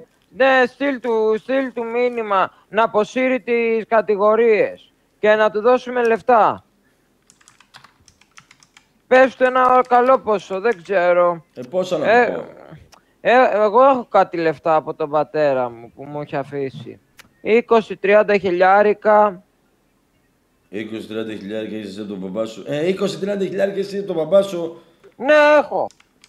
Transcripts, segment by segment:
Ναι, στείλ του μήνυμα να αποσύρει τις κατηγορίες και να του δώσουμε λεφτά. Πες του ένα καλό ποσό, δεν ξέρω. Πόσα να του πω. Εγώ έχω κάτι λεφτά από τον πατέρα μου που μου έχει αφήσει. 20-30 χιλιάρικα. 20-30 χιλιάρικα είσαι εσύ τον μπαμπά σου. 20-30 χιλιάρικα εσύ τον μπαμπά σου. Ναι, έχω.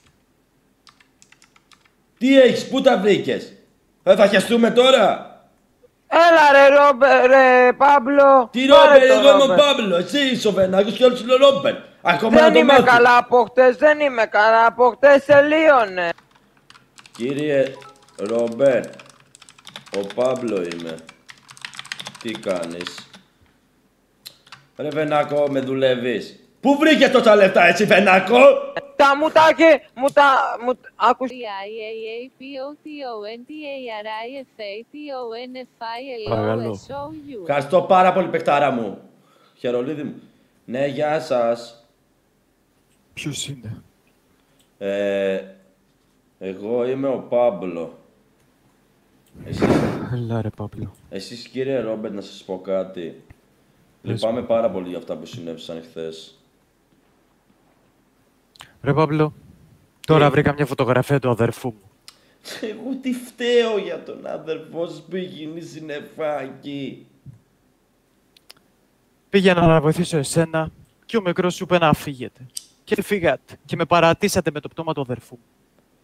Τι έχεις, πού τα βρήκες. Θα χιαστούμε τώρα. Έλα ρε Παύλο. Τι Ρόμπερ, εγώ είμαι ο Παύλο. Εσύ είσαι ο Βενάκος και όλους είναι Ρόμπερ. Ακόμα δεν να το είμαι μάθεις. καλά από χτες, δεν είμαι καλά από χτες, τελείωνε. Κύριε Ρόμπερ, ο Παύλο είμαι. Τι κάνεις. Ρε Βενάκο, με δουλεύεις. Πού βρήκες τόσα λεφτά έτσι Βενάκο. Τα μουτάκι, άκους. Ευχαριστώ πάρα πολύ παιχτάρα μου. Χερολίδη μου. Ναι, γεια σας. Ποιος είναι? Εγώ είμαι ο Παύλο. Έλα ρε Παύλο. Εσείς κύριε Ρόμπερτ, να σας πω κάτι. Λυπάμαι πάρα πολύ για αυτά που συνέβησαν χθες. Ρε Παύλο, τώρα βρήκα μια φωτογραφία του αδερφού μου. Εγώ τι φταίω για τον αδερφό σας που έχει γίνει συννεφάκι. Πήγαινα να βοηθήσω εσένα και ο μικρός σου είπε να φύγετε. Και φύγατε και με παρατήσατε με το πτώμα του αδερφού μου.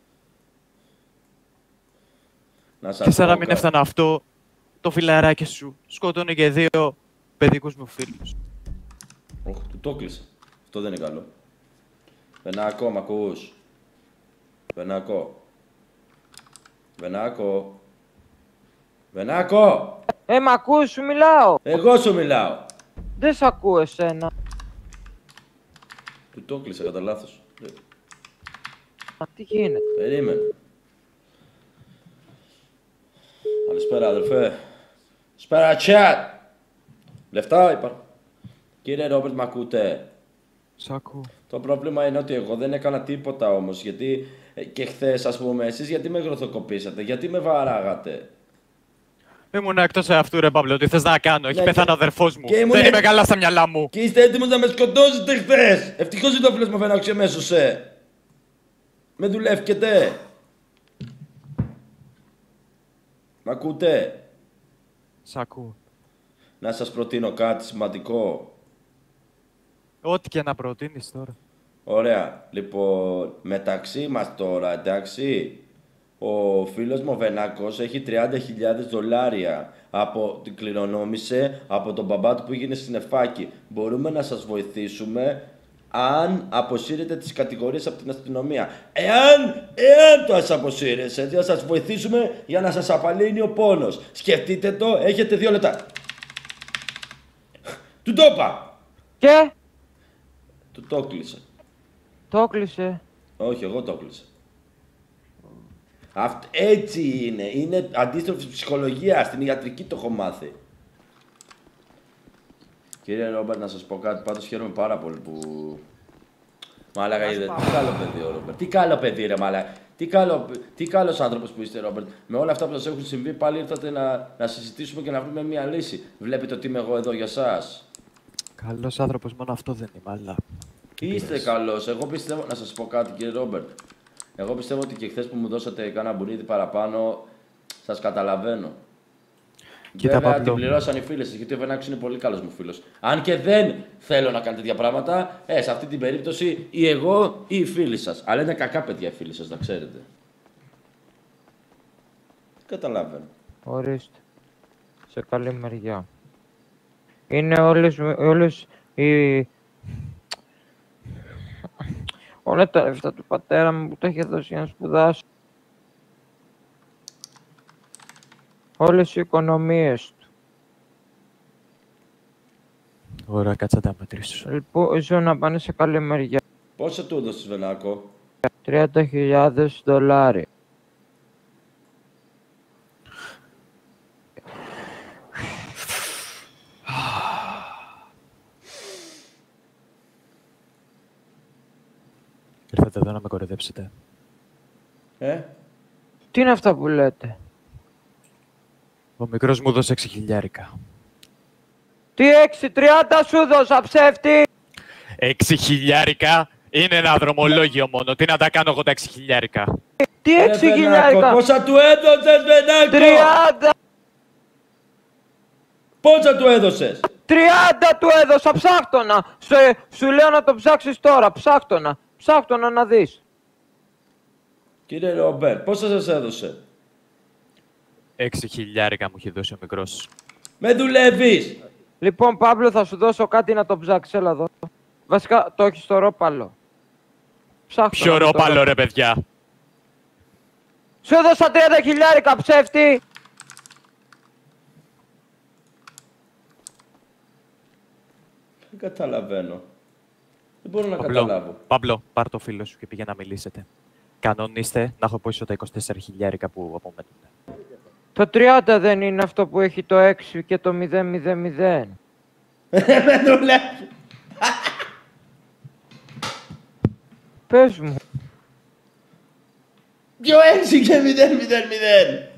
Και σαν να μην έφτανα αυτό, το φιλαράκι σου σκότωνε και 2 παιδικούς μου φίλους. Όχι, του το κλείσα. Αυτό δεν είναι καλό. Βενάκο, μ' ακούς. Βενάκο. Βενάκο. Βενάκο! Μ' ακούς, σου μιλάω. Εγώ σου μιλάω. Δεν σ' ακούω εσένα. Του το κλείσα κατά λάθος. Τι γίνεται. Περίμενε. Καλησπέρα αδελφέ. Καλησπέρα chat. Λεφτά υπάρχουν. Κύριε Ρόμπερτ, μ' ακούτε. Σ' ακούω. Το πρόβλημα είναι ότι εγώ δεν έκανα τίποτα όμως. Γιατί και χθες, ας πούμε, εσείς γιατί με γροθοκοπήσατε, γιατί με βαράγατε. Ήμουν εκτός αυτού ρε Παύλο, τι θες να κάνω, έχει πεθάνει ο αδερφός μου. Δεν είμαι καλά στα μυαλά μου. Και είστε έτοιμος να με σκοτώσετε χθες. Ευτυχώς δεν το φίλος μου φαίνεται ξεμέσωσε. Με δουλεύκετε. Μ' ακούτε. Σ' ακούω. Να σας προτείνω κάτι σημαντικό. Ό,τι και να προτείνεις τώρα. Ωραία. Λοιπόν, μεταξύ μας τώρα, εντάξει, ο φίλος μου ο Βενάκος έχει 30.000 δολάρια. Την κληρονόμησε από τον μπαμπά του που έγινε συννεφάκι. Μπορούμε να σας βοηθήσουμε αν αποσύρετε τις κατηγορίες από την αστυνομία. Εάν το ας αποσύρεσαι, θα σας βοηθήσουμε για να σας απαλύνει ο πόνος. Σκεφτείτε το, έχετε 2 λεπτά. Του το είπα. Και? Του το κλείσε. Το κλείσε. Όχι, εγώ το κλείσα. Έτσι είναι. Είναι αντίστροφη ψυχολογία. Στην ιατρική το έχω μάθει. Κύριε Ρόμπερτ, να σας πω κάτι. Πάντως χαίρομαι πάρα πολύ που... Μάλακα είδε. Τι καλό παιδί ο Ρόμπερτ. Τι καλό παιδί ρε μάλακα. Τι καλός άνθρωπος που είστε Ρόμπερτ. Με όλα αυτά που σας έχουν συμβεί πάλι ήρθατε να συζητήσουμε και να βρούμε μια λύση. Βλέπετε ότι είμαι εγώ εδώ για σας. Καλός άνθρωπος, μόνο αυτό δεν είμαι, αλλά... Είστε καλός. Εγώ πιστεύω... Να σας πω κάτι κύριε Ρόμπερτ. Εγώ πιστεύω ότι και χθες που μου δώσατε κάνα μπουνίδι παραπάνω, σας καταλαβαίνω. Κοίτα, βέβαια, Παύλο, την πληρώσαν οι φίλες σας, γιατί ο Βενάκος είναι πολύ καλός μου φίλος. Αν και δεν θέλω να κάνετε τέτοια πράγματα, σε αυτή την περίπτωση ή εγώ ή οι φίλοι σας. Αλλά είναι κακά παιδιά οι φίλοι σας, να ξέρετε. Καταλαβαίνω. Ορίστε. Σε καλή μεριά. Είναι όλες οι... Όλα τα λεφτά του πατέρα μου που το είχε δώσει για να σπουδάσω. Όλες οι οικονομίες του. Ωραία, κάτσε να τα μετρήσω. Ελπίζω να πάνε σε καλή μεριά. Πόσο του έδωσες Βενάκο? 30.000 δολάρια. Ήρθατε εδώ να με κοροϊδέψετε. Τι είναι αυτά που λέτε? Ο μικρός μου δώσε 6.000. Τι 6.30 σου δώσα, ψεύτη! 6.000 είναι ένα δρομολόγιο μόνο. Τι να τα κάνω εγώ τα 6.000. Τι 6.000! Πόσα του έδωσες, Βενάκο! 30! Πόσα του έδωσες! 30 του έδωσα, ψάχτονα! Σου λέω να το ψάξεις τώρα, ψάχτονα! Ψάχτονα να δεις! Κύριε Ρόμπερ, πόσα σας έδωσε! 6.000 μου έχει δώσει ο μικρός. Με δουλεύεις! Λοιπόν, Παύλο, θα σου δώσω κάτι να το ψάξεις, έλα εδώ. Βασικά, το έχεις στο ρόπαλο. Ψάχτονα. Ποιο ρόπαλο, ρε παιδιά! Σου έδωσα 30.000, ψεύτη! Δεν καταλαβαίνω. Δεν μπορώ να καταλάβω. Παύλο, πάρ' το φίλο σου και πήγε να μιλήσετε. Κανονίστε να έχω πίσω τα 24.000 που απομένουν. Το 30 δεν είναι αυτό που έχει το 6 και το 000. Με δουλεύει! Πες μου. Ποιο 6 και 000!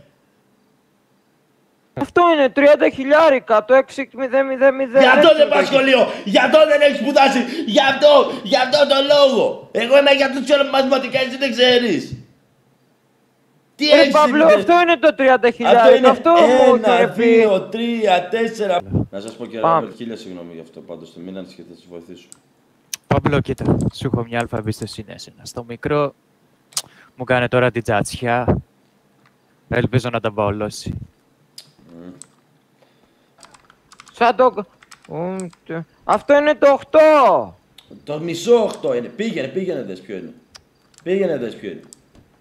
Αυτό είναι 30.000, το 6.000. Γι' αυτό δεν πας σχολείο! Γι' αυτό δεν έχεις σπουδάσει! Γι' αυτό το λόγο! Εγώ είμαι για τους ξέρω μαθηματικά, εσύ δεν ξέρεις! Τι έχεις Παύλο, αυτό είναι το 30.000. Αυτό είναι αυτό μου 1, πει. 2, 3, 4... Να σας πω και Ρόμπερ, 1000 συγγνώμη γι' αυτό πάντως, μην ανησυχείτε, θα σας βοηθήσω. Παύλο, κοίτα, σου έχω μια αλφα εμπιστοσύνη εσένα. Στο μικρό μου κάνει τώρα την τζάτσια. Ελπίζω να τα βαολώσει. Σαν το... Αυτό είναι το 8. Το μισό 8 είναι. Πήγαινε δες ποιο είναι. Πήγαινε δες ποιο είναι.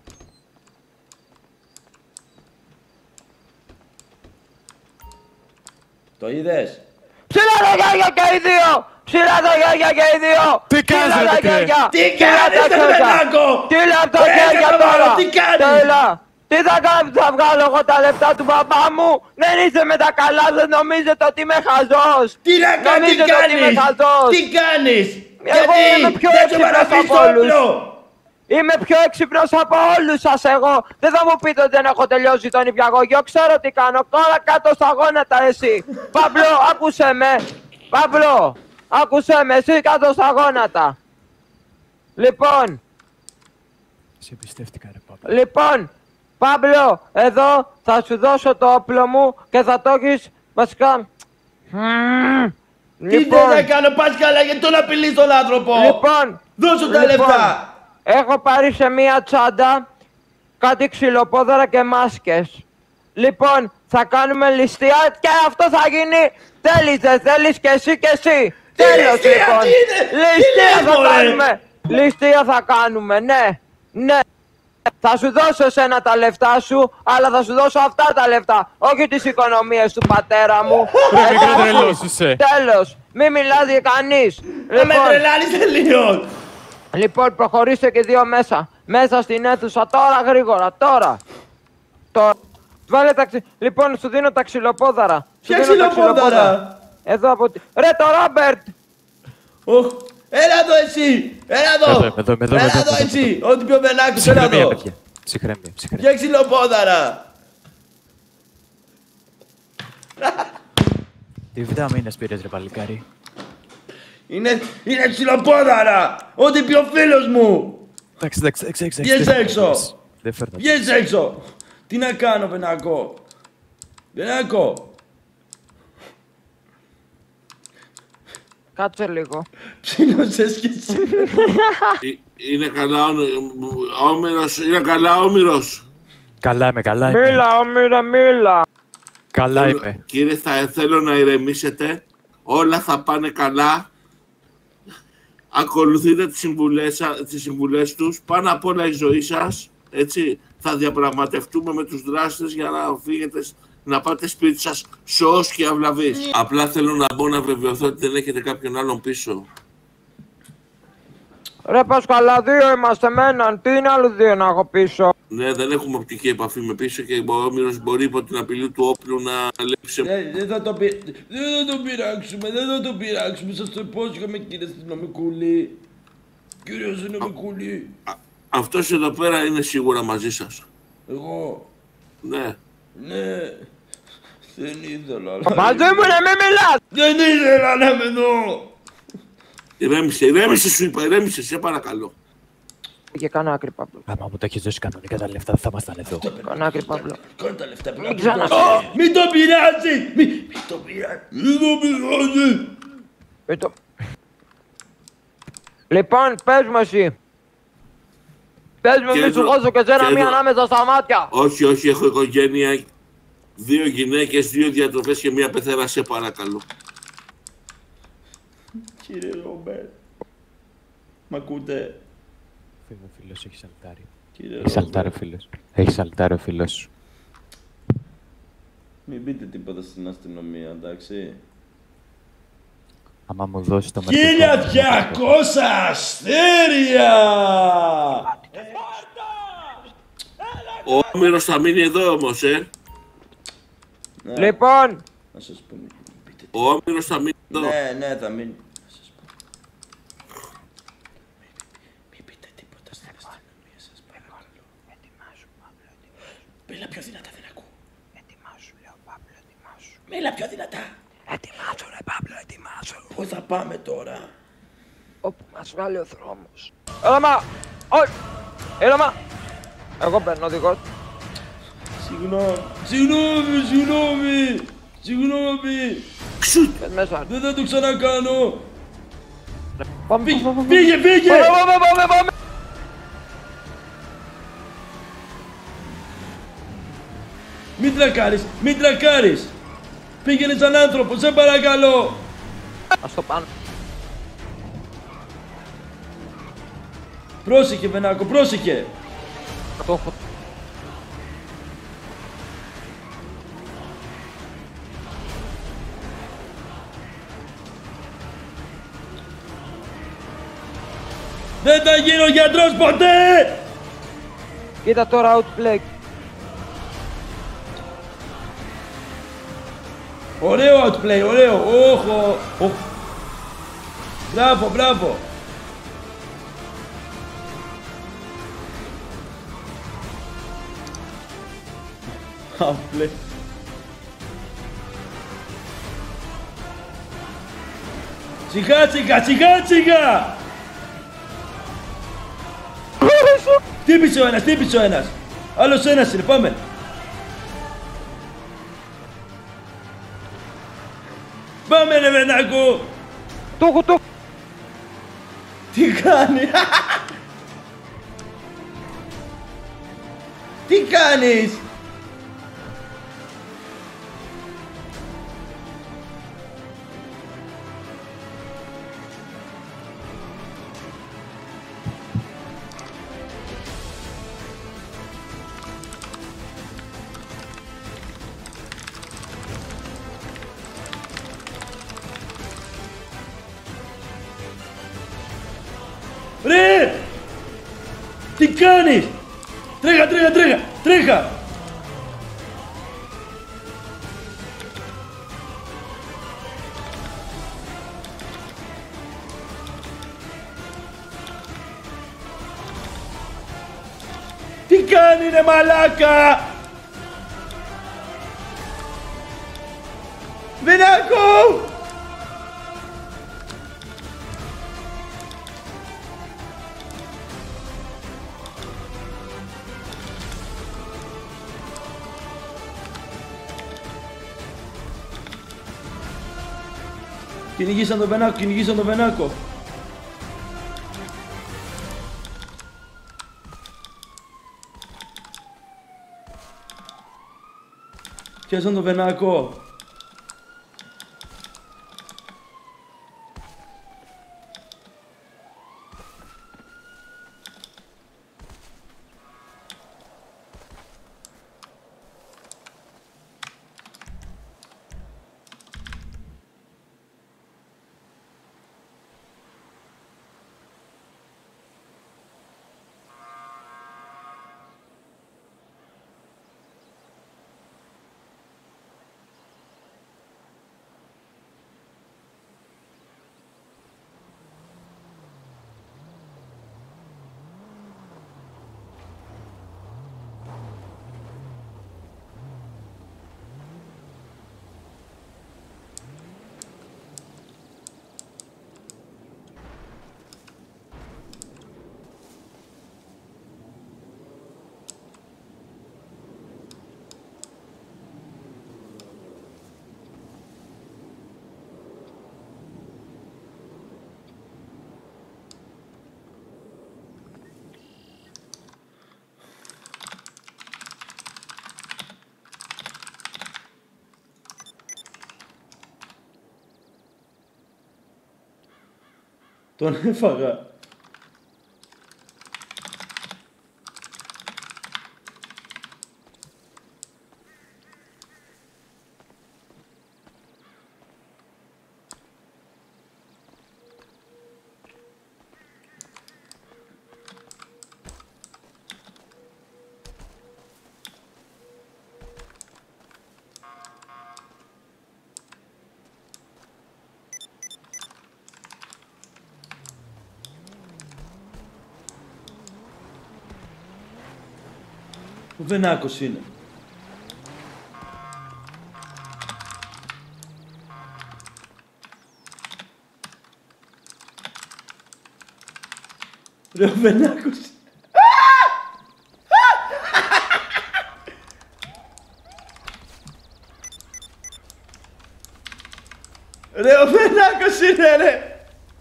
Το είδες. Ψηλά τα γέρια και οι δύο! Ψηλά τα γέρια και οι δύο! Τι κάνεις, ρε μικρέ! Τι κάνεις, ρε Βενάκο! Τι λέω τα χέρια τώρα! Τι κάνεις! Τέλα! Τι θα κάνω, θα βγάλω εγώ τα λεφτά του μπαμπά μου! Δεν είστε με τα καλά, δεν νομίζετε ότι είμαι χαζός! Τι να κάνεις, τι κάνεις! Τι κάνεις! Εγώ είμαι πιο δεν έξυπνος από όλους! Είμαι πιο έξυπνος από όλους σας εγώ! Δεν θα μου πείτε ότι δεν έχω τελειώσει τον νηπιαγωγείο, ξέρω τι κάνω! Τώρα κάτω στα γόνατα εσύ! Παύλο, άκουσέ με! Παύλο, άκουσέ με, εσύ κάτω στα γόνατα! Λοιπόν, Σε εμπιστεύτηκα, ρε Παύλο. λοιπόν, Παύλο, εδώ θα σου δώσω το όπλο μου και θα το έχεις βασικά... Τι δεν θα κάνω, πας καλά, γιατί τον απειλείς τον άνθρωπο! Λοιπόν, Δώσου τα λεφτά! έχω πάρει σε μία τσάντα κάτι ξυλοπόδαρα και μάσκες. Λοιπόν, θα κάνουμε ληστεία και αυτό θα γίνει. Θέλεις, δεν θέλεις, και εσύ και εσύ. Τέλος, ληστεία, λοιπόν. τι είναι, Ληστεία τι λες, θα μωρέ? κάνουμε. Ληστεία θα κάνουμε, ναι. Ναι. Θα σου δώσω εσένα τα λεφτά σου, αλλά θα σου δώσω αυτά τα λεφτά. Όχι τις οικονομίες του πατέρα μου. Ρε μικρό τρελός είσαι. Τέλος. Μη μιλάς για κανείς. Να με τρελάνεις τελείως! Λοιπόν, προχωρήστε και δύο μέσα. Μέσα στην αίθουσα, τώρα γρήγορα, τώρα. Βάλε τα Λοιπόν, σου δίνω τα ξυλοπόδαρα. Ποια ξυλοπόδαρα? Εδώ από Ρε το Ρόμπερτ! Έλα εδώ εσύ! Έλα εδώ! Έλα εδώ εσύ! Ό,τι πιο Βενάκος, έλα εδώ! Ψυχραιμία. Ποια ξυλοπόδαρα? Τι βιταμίνες πήρες, ρε παλικάρι? Είναι ξυλοπόδαρα! Ό,τι πιο φίλος μου! Εντάξει. Βγες έξω! Δεν φέρνω. Βγες έξω! Τι να κάνω, Βενάκο? Βενάκο! Κάτσε λίγο. Ψήνωσες κι εσύ. Είναι καλά όμηρος, είναι καλά όμηρος. Καλά είμαι. Μίλα, όμοιρα, μίλα. Καλά είμαι. Κύριε, θέλω να ηρεμήσετε. Όλα θα πάνε καλά. Ακολουθείτε τις συμβουλές τους. Πάνω απ' όλα η ζωή σας. Έτσι, θα διαπραγματευτούμε με τους δράστες για να φύγετε, να πάτε σπίτι σας σώος και αυλαβείς. Απλά θέλω να μπω να βεβαιωθώ ότι δεν έχετε κάποιον άλλον πίσω. Ρε Πασχαλά, δύο είμαστε με έναν. Τι είναι άλλους δύο να έχω πίσω? Ναι, δεν έχουμε οπτική επαφή με πίσω και ο Όμηρος μπορεί υπό την απειλή του όπλου να λείψει. Δεν θα το πειράξουμε, σας το υπόσχομαι κύριε αστυνομικούλη. Κύριε αστυνομικούλη. Αυτός εδώ πέρα είναι σίγουρα μαζί σας. Εγώ. Ναι. Ναι. Δεν ήθελα να... Μαζί μου να μην μιλάς! Δεν ήθελα να με δω! Ηρέμησε σου είπα, ηρέμησε, σε παρακαλώ. Και κάνα άκρη, Παύλο. Άμα μου τα έχεις δώσει κανονικά τα λεφτά, δεν θα ήμασταν εδώ. Κάνα άκρη, Παύλο. Κάνε τα λεφτά Μην ξανά. Μην το πειράζει! Μην το πειράζει! Μην το πειράζει! Λοιπόν, πες μου εσύ. Πες μου, μη σου χώσω και σένα μία ανάμεσα στα μάτια. Όχι, όχι, έχω οικογένεια. 2 γυναίκες, 2 διατροφές και 1 πεθερά, σε παρακαλώ. Κύριε Ρόμπερτ, μ' ακούτε? Φίλε, ο φίλος έχει σαλτάρει. Κύριε Έχει σαλτάρει ο Ρόμπερτ, φίλος. Έχει σαλτάρει ο φίλος σου. μην πείτε τίποτα στην αστυνομία, εντάξει? Άμα μου δώσει το 1200 αστέρια! Ο Όμηρος θα μείνει εδώ όμως, Ναι, Λοιπόν, να σας πω, μην πείτε Ο Όμηρος θα μείνει εδώ. Ναι, θα μείνει. Να σας πω. Μην πείτε τίποτα στην αστυνομία, σας παρακαλώ. ετοιμάσου, Παύλο, ετοιμάσου. Μίλα πιο δυνατά, δεν ακούω. Ετοιμάσου, λέω, Παύλο, ετοιμάσου. Μίλα πιο δυνατά. Ετοιμάσου, ρε, Παύλο, ετοιμάσου. Πού θα πάμε τώρα? Όπου μας βγάλει ο δρόμος. Έλα, μα! Όχι! Έλα, μα! Εγώ παίρνω οδηγός. Συγγνώμη. Πες μέσα. Δεν θα το ξανακάνω. Πάμε, Φύγε. πάμε. Μην τρακάρεις. Πήγαινε σαν άνθρωπο, σε παρακαλώ. Ας το πάνω. Πρόσεχε, Βενάκο, πρόσεχε. Το έχω. Δεν θα γίνω γιατρός ποτέ. Κοίτα τώρα outplay. Ωραίο outplay, ωραίο. Όχο. Μπράβο. Outplay. Σιγά. Χτύπησε ο ένας. Άλλος ένας είναι, πάμε. Πάμε ρε Βενάκο. Το έχω. Τι κάνει? Τι κάνεις? Ρε! Τι κάνεις? Τρέχα! Τι κάνει ρε μαλάκα? Βενάκο! Κυνηγήσαν τον Βενάκο. Πιάσαν τον Βενάκο. Τον έφαγα. Ο Βενάκος είναι. Ρε ο Βενάκος. Ρε ο Βενάκος είναι ρε.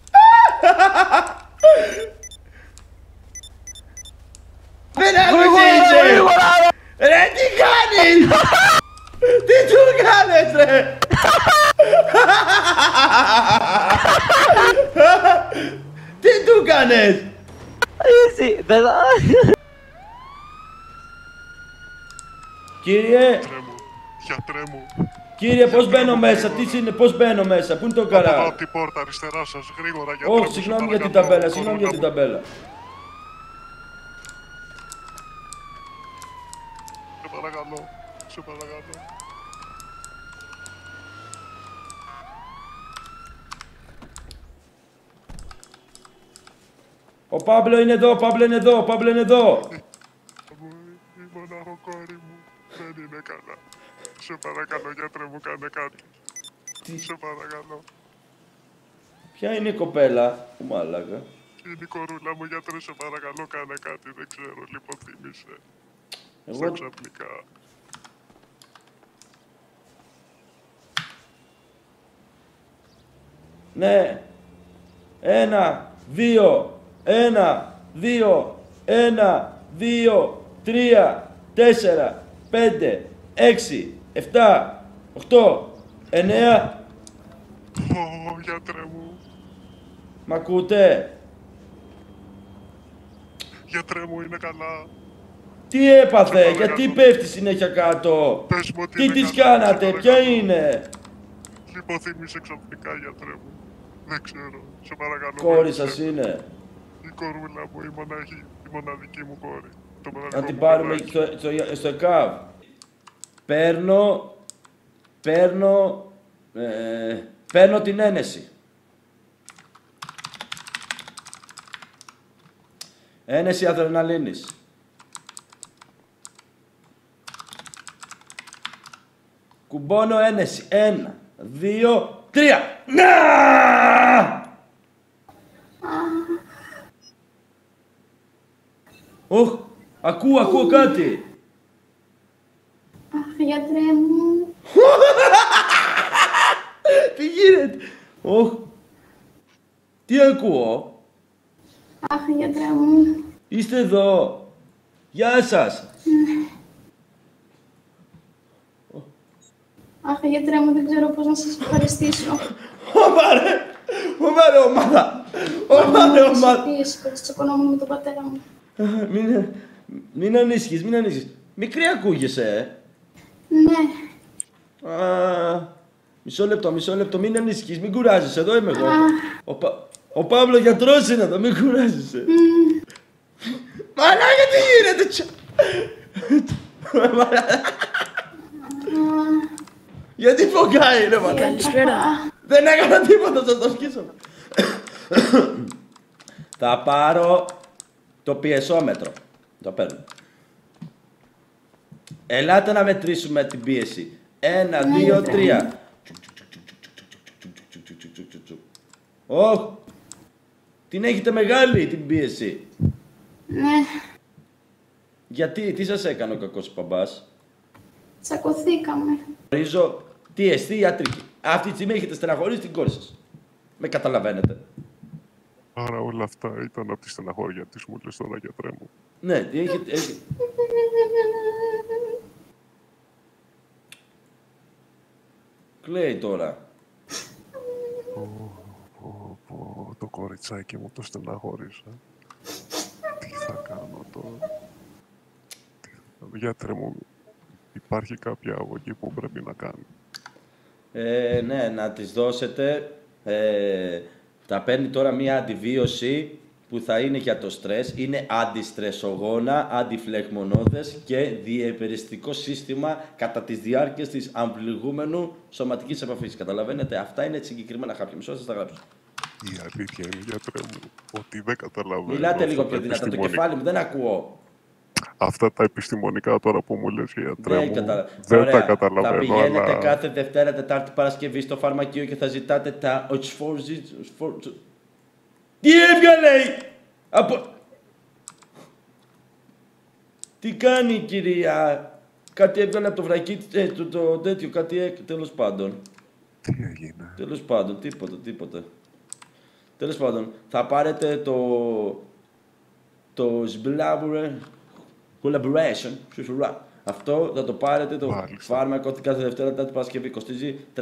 Βενάκος είσαι. Ρε τι κάνεις. Τι του κάνεις ρε. Τι του κάνεις. Εσύ, δεν θα... Κύριε, Γιατρέ μου, κύριε, πώς μπαίνω μέσα, τι είναι, πώς μπαίνω μέσα, πού είναι το από εδώ καρά. από την πόρτα αριστερά σας, γρήγορα γιατρέ μου. Όχι, συγγνώμη για την ταμπέλα, συγγνώμη για την ταμπέλα. Σε παρακαλώ, σε παρακαλώ. Ο Παύλο είναι εδώ, ο Παύλο είναι εδώ, ο Παύλο είναι εδώ. Η μοναχοκόρη μου δεν είναι καλά. Σε παρακαλώ γιατρέ μου, κάνε κάτι. Σε παρακαλώ. Ποια είναι η κοπέλα, ο μάλακα. Είναι η κορούλα μου γιατρέ, σε παρακαλώ κάνε κάτι, δεν ξέρω, λιποθύμησε. Εγώ... Στα ξαφνικά. Ναι. 1, 2, 1, 2, 1, 2, 3, 4, 5, 6, 7, 8, 9. Ω, γιατρέ μου, Μ' ακούτε. γιατρέ μου είναι καλά. Τι έπαθε, Καλά, γιατί καλά. πέφτει συνέχεια κάτω. Πες μου ότι Τι είναι της καλά, κάνατε, σε ποια παρακαλώ. είναι. Λιποθύμησε ξαφνικά γιατρέ μου. Δεν ξέρω, σε παρακαλώ. Κόρη βοήθησε σας με. είναι. Η κορούλα μου, η μοναδική μου κόρη. Το μοναδικό Να την μου πάρουμε παιδάκι. στο ΕΚΑΒ. Παίρνω την ένεση. Ένεση αδρεναλίνης. Κουμπώνω ένεση. 1, 2, 3. Να! Οχ, ακούω κάτι. Αχ, γιατρέ μου. Τι γίνεται. Οχ. Τι ακούω. Αχ, γιατρέ μου. Είστε εδώ. Γεια σας. Αχ, γιατρέ μου, δεν ξέρω πώς να σας ευχαριστήσω. Ωμαρε ομάδα. Πίεση, που τσακωνόμουν με τον πατέρα μου. Μην ανήσυχεις, μην ανήσυχεις. Μικρή ακούγεσαι, Ναι. Μισό λεπτό, μην ανήσυχεις, μην κουράζεσαι, εδώ είμαι εγώ. Ο Παύλο γιατρός είναι εδώ, μην κουράζεσαι. Μαλάκα, τι γίνεται, Γιατί φωγκάει, ρε μαλάκα. Καλησπέρα. Δεν έκανα τίποτα, θα το σκίσω. Θα πάρω το πιεσόμετρο. Το παίρνω. Ελάτε να μετρήσουμε την πίεση. 1, 2, 3. Ωχ! Την έχετε μεγάλη την πίεση. Ναι. Γιατί, τι σας έκανε ο κακός ο μπαμπάς. Τσακωθήκαμε. Γνωρίζω τι εστί ιατρική. Αυτή τη στιγμή έχετε στεναχωρήσει την κόρη σας. Με καταλαβαίνετε. Άρα όλα αυτά ήταν από τη στεναχώρια της, μου λες τώρα γιατρέ μου. Ναι, τι έχετε... Κλαίει τώρα. Το Κοριτσάκι μου, το στεναχώρησα. Τι θα κάνω τώρα? Γιατρέ μου, υπάρχει κάποια αγωγή που πρέπει να κάνει? Ναι, να της δώσετε. Θα παίρνει τώρα μία αντιβίωση που θα είναι για το στρες. Είναι αντιστρεσογόνα, αντιφλεγμονώδες και διεπεριστικό σύστημα κατά τις διάρκειες της αμβληγούμενου σωματικής επαφής. Καταλαβαίνετε, αυτά είναι συγκεκριμένα χάπια. Μισό σας τα γράψω. Η αλήθεια είναι, γιατρέ μου, ότι δεν καταλαβαίνω. Μιλάτε λίγο πιο δυνατά, το κεφάλι μου δεν ακούω. Αυτά τα επιστημονικά τώρα που μου λες, γιατρέ μου, δεν τα καταλαβαίνω. Θα πηγαίνετε αλλά... κάθε Δευτέρα, Τετάρτη, Παρασκευή στο φαρμακείο και θα ζητάτε τα Τι έβγαλε! Τι κάνει η κυρία? Κάτι έβγαλε από το βρακί το τέτοιο, κάτι τέλος πάντων. Τι έγινε? Τέλος πάντων, τίποτα. Τέλος πάντων, θα πάρετε το collaboration. Αυτό θα το πάρετε το φάρμακο κάθε Δευτέρα, Τετάρτη, Παρασκευή. Κοστίζει $300.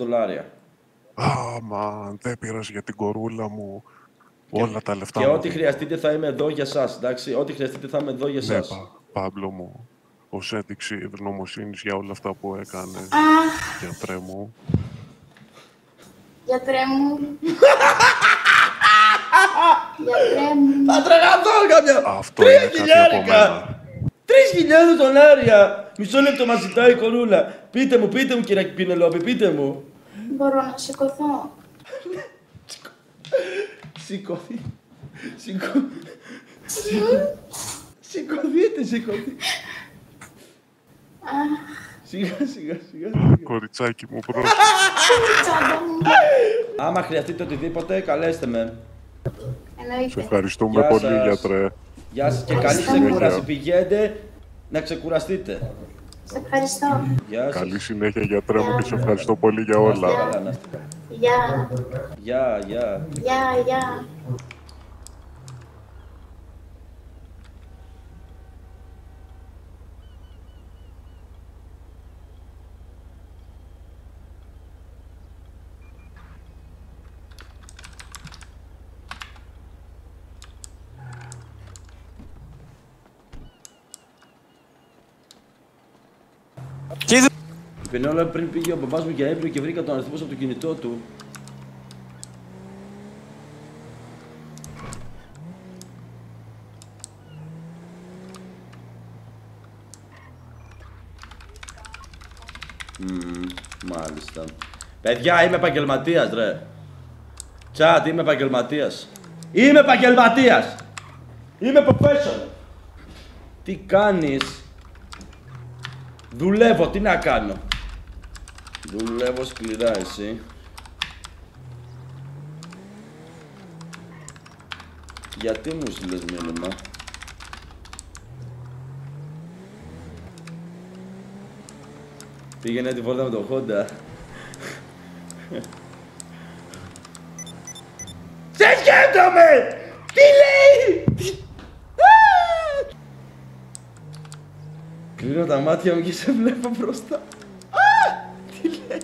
Μα δεν πήρας για την κορούλα μου όλα τα λεφτά και μου. ό,τι χρειαστείτε θα είμαι εδώ για σας, εντάξει. Ό,τι χρειαστείτε θα είμαι εδώ για σας. Ναι, Παύλο μου, ως ένδειξη ευγνωμοσύνης για όλα αυτά που έκανες, γιατρέ μου. Γιατρέ μου. Γιατρέ μου. Θα τρεγαθώ κάποια. Αυτό είναι κάτι από μένα. $3.000. Μισό λεπτό μας ζητάει η κορούλα. Πείτε μου κύριε Πινελόπη, πείτε μου. Μπορώ να σηκωθώ? Σηκωθείτε. Σιγά. Κοριτσάκι μου, πρόσεχε. Τσάντα μου. Άμα χρειαστείτε οτιδήποτε, καλέστε με. Σε Εννοείται. ευχαριστούμε Γεια πολύ, σας. γιατρέ. Γεια σας και καλή ξεκούραση. Πηγαίνετε να ξεκουραστείτε. Σε ευχαριστώ. Γεια σας. Καλή συνέχεια, γιατρέ μου, και σε ευχαριστώ πολύ για όλα. Καλά να είστε. Γεια. Γεια. Γεια. Η Πενόλα πριν πήγε ο μπαμπάς μου για έμπριο και βρήκα τον αριθμό από το κινητό του. Μάλιστα. Παιδιά, είμαι επαγγελματίας, ρε. Τσάτ, είμαι επαγγελματίας. Είμαι professional. Τι κάνεις? Δουλεύω, τι να κάνω? Δουλεύω σκληρά, εσύ. Γιατί μου στείλες μήνυμα? Πήγαινε τη βόλτα με το Honda. Σε σκέφτομαι! Τι λέει! Κλείνω τα μάτια μου και σε βλέπω μπροστά. Τι λέει?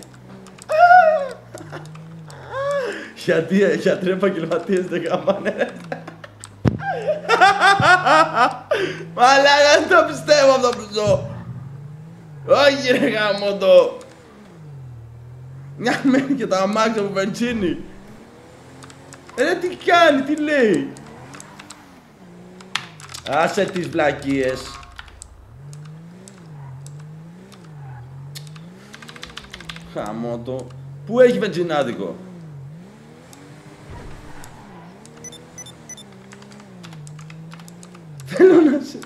Γιατί γιατροί επαγγελματίες δεν γαμάνε? Μαλάκα, δεν το πιστεύω αυτό που ζω. Όχι ρε γαμώτο. Μια μένει και τα αμάξια μου βενζίνη. Ρε τι κάνει, τι λέει? Άσε τις βλακίες. Χαμότο. Πού έχει βενζινάδικο? Θέλω να σε...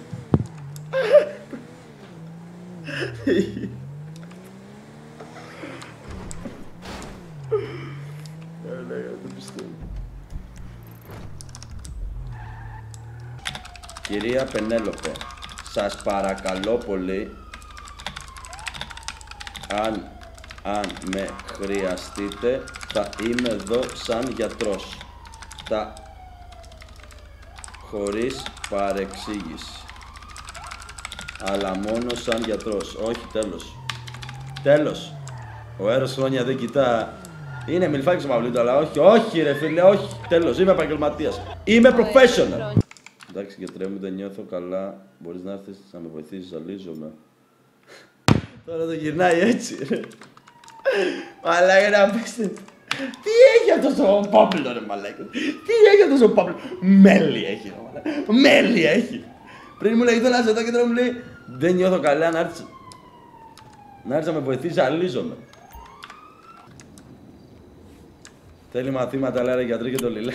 Κυρία Πενέλοπε, σας παρακαλώ πολύ, αν με χρειαστείτε, θα είμαι εδώ σαν γιατρός. Χωρίς παρεξήγηση. Αλλά μόνο σαν γιατρός. Όχι, τέλος. Τέλος. Ο αέρος χρόνια δεν κοιτά. Είναι μιλφάκι ο Παυλίτο, αλλά όχι, όχι ρε φίλε, όχι. Τέλος, είμαι επαγγελματίας. Είμαι professional. Εντάξει, γιατρέ μου, δεν νιώθω καλά. Μπορείς να έρθεις να με βοηθήσεις, ζαλίζομαι. Τώρα το γυρνάει έτσι, ρε. Μαλάκα, να πείστε. Τι έχει αυτός ο Παύλο, ρε μαλάκα. Τι έχει αυτός ο Παύλο. Μέλι έχει, ρε μαλάκα. Μέλι έχει. Πριν μου λέει, ήθελα να σε δω και τώρα μου λέει, δεν νιώθω καλά, να έρθεις να με βοηθήσεις, ζαλίζομαι. Θέλει μαθήματα, λέει, ρε γιατρή και το λιλέ.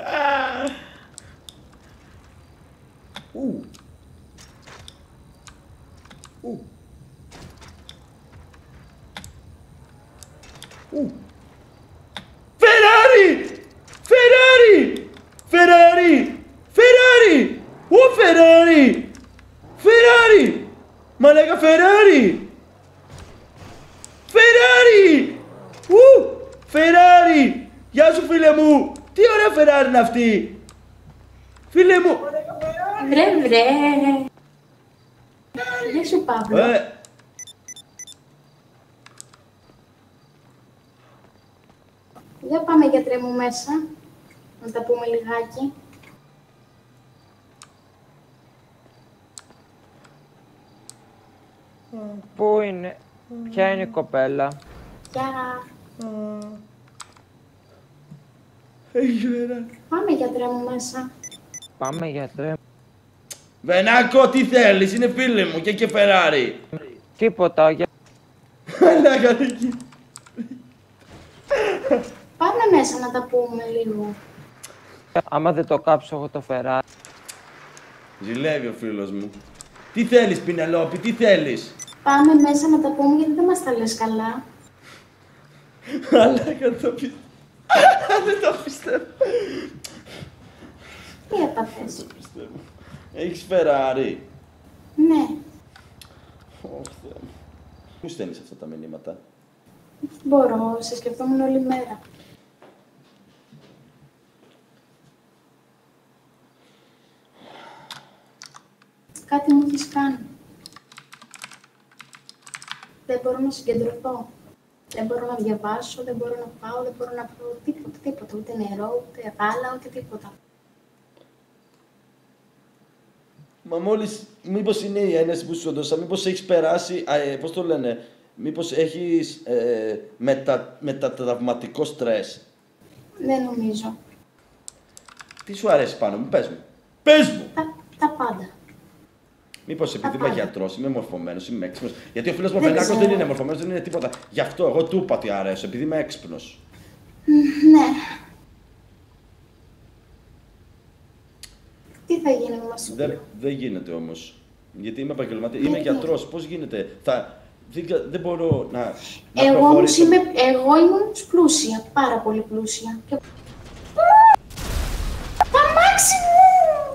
Φεράρι! Φεράρι! Φεράρι! Φεράρι! Ου Φεράρι! Φεράρι! Μαλάκα Φεράρι! Φεράρι! Ου! Φεράρι! Γεια σου φίλε μου! Τι ωραία Φεράρι είναι αυτή! Φίλε μου! Βρε. Γεια σου Παύλο. Για πάμε γιατρέ μου μέσα, να τα πούμε λιγάκι. Πού είναι, ποια είναι η κοπέλα? Γεια. Γεια. Πάμε γιατρέ μου μέσα. Πάμε γιατρέ. Βενάκο, τι θέλεις, είναι φίλη μου και Φεράρι. Τίποτα, για... Μαλάκα εκεί. Πάμε μέσα να τα πούμε λίγο. Άμα δεν το κάψω εγώ το Φεράρι. Ζηλεύει ο φίλος μου. Τι θέλεις Πινελόπη, τι θέλεις? Πάμε μέσα να τα πούμε γιατί δεν μας τα λες καλά. Μαλάκα το πιστεύω. Δεν το πιστεύω. Τι έπαθες? Δεν το πιστεύω. Έχεις Φεράρι. Ναι. Ωχ, Θεέ μου. Πού στέλνεις αυτά τα μηνύματα? Μπορώ, σε σκεφτόμουν όλη μέρα. Κάτι μου έχεις κάνει. Δεν μπορώ να συγκεντρωθώ. Δεν μπορώ να διαβάσω, δεν μπορώ να πάω, δεν μπορώ να πω τίποτα. Ούτε νερό, ούτε γάλα, ούτε τίποτα. Μα μήπως είναι η ένεση που σου έδωσα, μήπως έχεις περάσει, πώς το λένε, μήπως έχεις μετατραυματικό στρες. Δεν νομίζω. Τι σου αρέσει πάνω μου, πες μου. Πες μου! Τα πάντα. Μήπως επειδή είμαι γιατρός, είμαι μορφωμένος, είμαι έξυπνος. Γιατί ο φίλος μου Δεν Βενάκος ξέρω. δεν είναι μορφωμένος, δεν είναι τίποτα. Γι' αυτό εγώ του είπα ότι αρέσω, επειδή είμαι έξυπνος. Ναι. Τι θα γίνει με μας? Δεν γίνεται όμως. Γιατί είμαι επαγγελματίας, είμαι γιατρός. Πώς γίνεται, δεν μπορώ να Εγώ όμως προχωρήσω. εγώ ήμουν πλούσια, πάρα πολύ πλούσια. Και... Το αμάξι μου!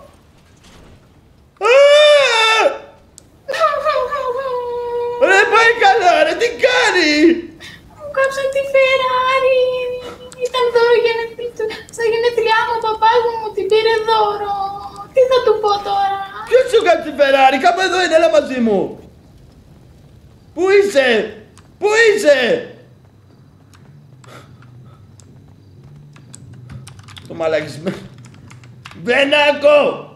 Ρε πάει καλά, ρε τι κάνει! Μου κάψαν τη Φεράρι. Ήταν δώρο στα γενέθλιά μου, ο παπάς μου την πήρε δώρο. Τι θα του πω τώρα? Ποιος σου κάνει τη Φεράρι, κάπου εδώ είναι, έλα μαζί μου! Πού είσαι! Πού είσαι! Το μαλακισμένο. Βενάκο!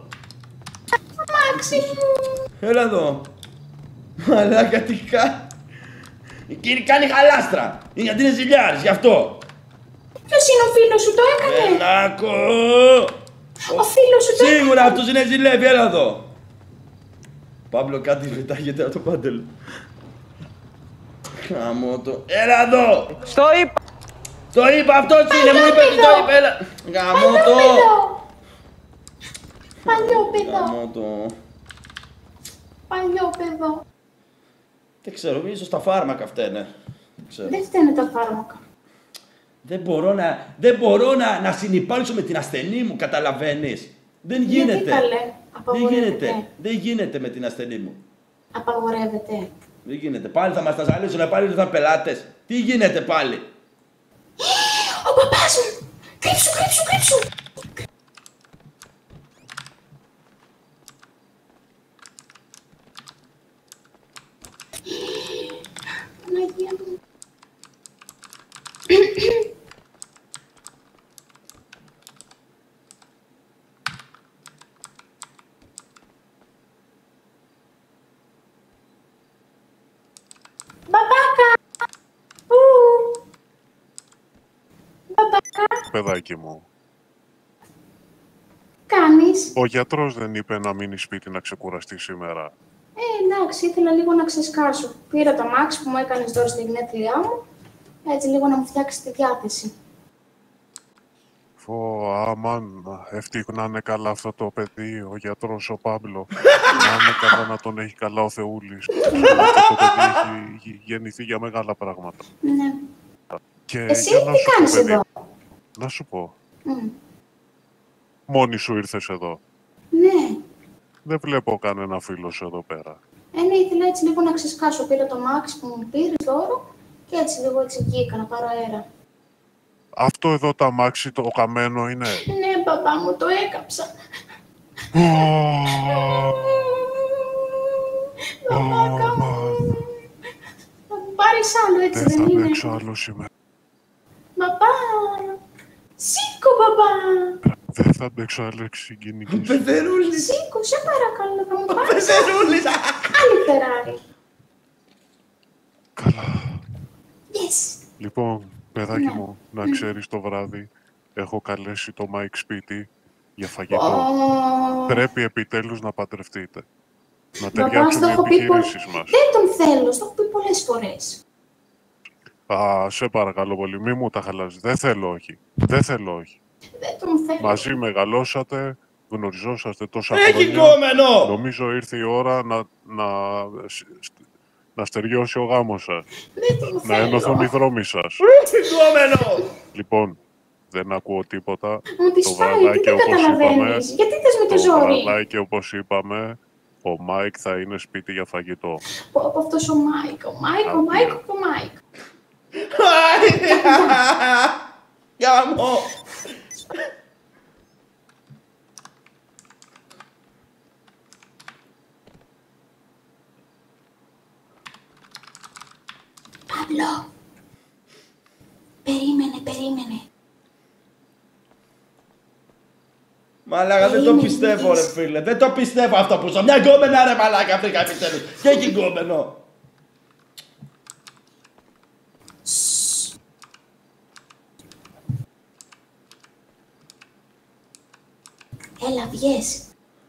Αμάξι μου! Έλα εδώ. Μαλάκα τι κάνει. Εκείνη κάνει χαλάστρα. Είναι γιατί είναι ζηλιάρης, γι' αυτό. Ποιος είναι ο φίλος σου, το έκανε? Βενάκο! Ο φίλος σου το έκανε. Σίγουρα αυτός είναι ζηλεύει, έλα εδώ. Παύλο κάτι πετάγεται από το πάντελ. Γαμώ το. Έλα εδώ! Στο είπα! Το είπα, αυτός είναι, μου είπε ότι το είπε, έλα. Γαμώ το. Γαμώ το. Παλιό παιδό. Δεν ξέρω, ίσως τα φάρμακα φταίνε. Δεν φταίνε τα φάρμακα. Δεν μπορώ να συνυπάρξω με την ασθενή μου, καταλαβαίνεις. Δεν γίνεται. Γιατί καλέ, απαγορεύεται. Δεν γίνεται με την ασθενή μου. Απαγορεύεται. Δεν γίνεται. Πάλι θα μας τα ζαλίσουν, πάλι δεν θα πελάτες. Τι γίνεται πάλι. Ο παπάς μου! Κρύψου, κρύψου, κρύψου! Παναγία μου. παιδάκι μου. Κάνεις. Ο γιατρός δεν είπε να μείνει σπίτι να ξεκουραστεί σήμερα. Εντάξει, ήθελα λίγο να ξεσκάσω. Πήρα το αμάξι που μου έκανες τώρα στη γενέθλιά μου, έτσι λίγο να μου φτιάξει τη διάθεση. Αμάν, ευτυχώς να είναι καλά αυτό το παιδί, ο γιατρός ο Πάμπλο. Να είναι καλά, να τον έχει καλά ο Θεούλης. Αυτό το παιδί έχει γεννηθεί για μεγάλα πράγματα. Ναι. Και Εσύ για να τι σου πω, κάνεις παιδί, εδώ? να σου πω, Μμ. μόνη σου ήρθες εδώ. Ναι. Δεν βλέπω κανένα φίλο σου εδώ πέρα. Ναι, ήθελα έτσι λίγο να ξεσκάσω. Πήρα το αμάξι που μου πήρες δώρο και έτσι λίγο έτσι βγήκα να πάρω αέρα. Αυτό εδώ το αμάξι, το καμένο είναι. Ναι, παπά μου, το έκαψα. Παπάκα μου. Θα μου πάρεις άλλο, έτσι Δεν δεν θα είναι? αντέξω άλλο σήμερα. Παπά. Σήκω, παπά. Δεν θα αντέξω άλλο συγκινική. Πεθερούλης. Σήκω, σε παρακαλώ, θα μου πάρεις Πεθερούλης. άλλη Ferrari. Καλά. Yes. Λοιπόν, παιδάκι Ναι. μου, να ξέρεις το βράδυ έχω καλέσει το Μάικ σπίτι για φαγητό. Ω, Πρέπει επιτέλους να παντρευτείτε. Να Παπά, ταιριάξουν στο οι έχω πει επιχειρήσεις μας. Δεν τον θέλω, στο έχω πει πολλές φορές. Σε παρακαλώ πολύ, μη μου τα χαλάζεις. Δεν θέλω όχι. Δεν θέλω όχι. Δεν τον θέλω. Μαζί μεγαλώσατε, γνωριζόσαστε τόσα Έχει χρόνια. γκόμενο. Νομίζω ήρθε η ώρα να στεριώσει ο γάμος σας. Δεν τον Να ενωθούν οι θέλω. δρόμοι σας. Έχει γκόμενο. Λοιπόν, δεν ακούω τίποτα. Μου τις Το φάει, τι βραδάκι, δεν όπως καταλαβαίνεις. Γιατί θες με το ζόρι? βραδάκι, όπως είπαμε, ο Μάικ θα είναι σπίτι για φαγητό. Από αυτός ο Μάικ, ο Μάικ, ο Μάικ, ο Μάικ. Γάμο. Παύλο. Περίμενε. Μαλάκα, δεν το πιστεύω ρε φίλε. Δεν το πιστεύω αυτό που σου. Μια γκόμενα ρε μαλάκα βρήκα επιτέλους. Και έχει γκόμενο. Έλα, βγες.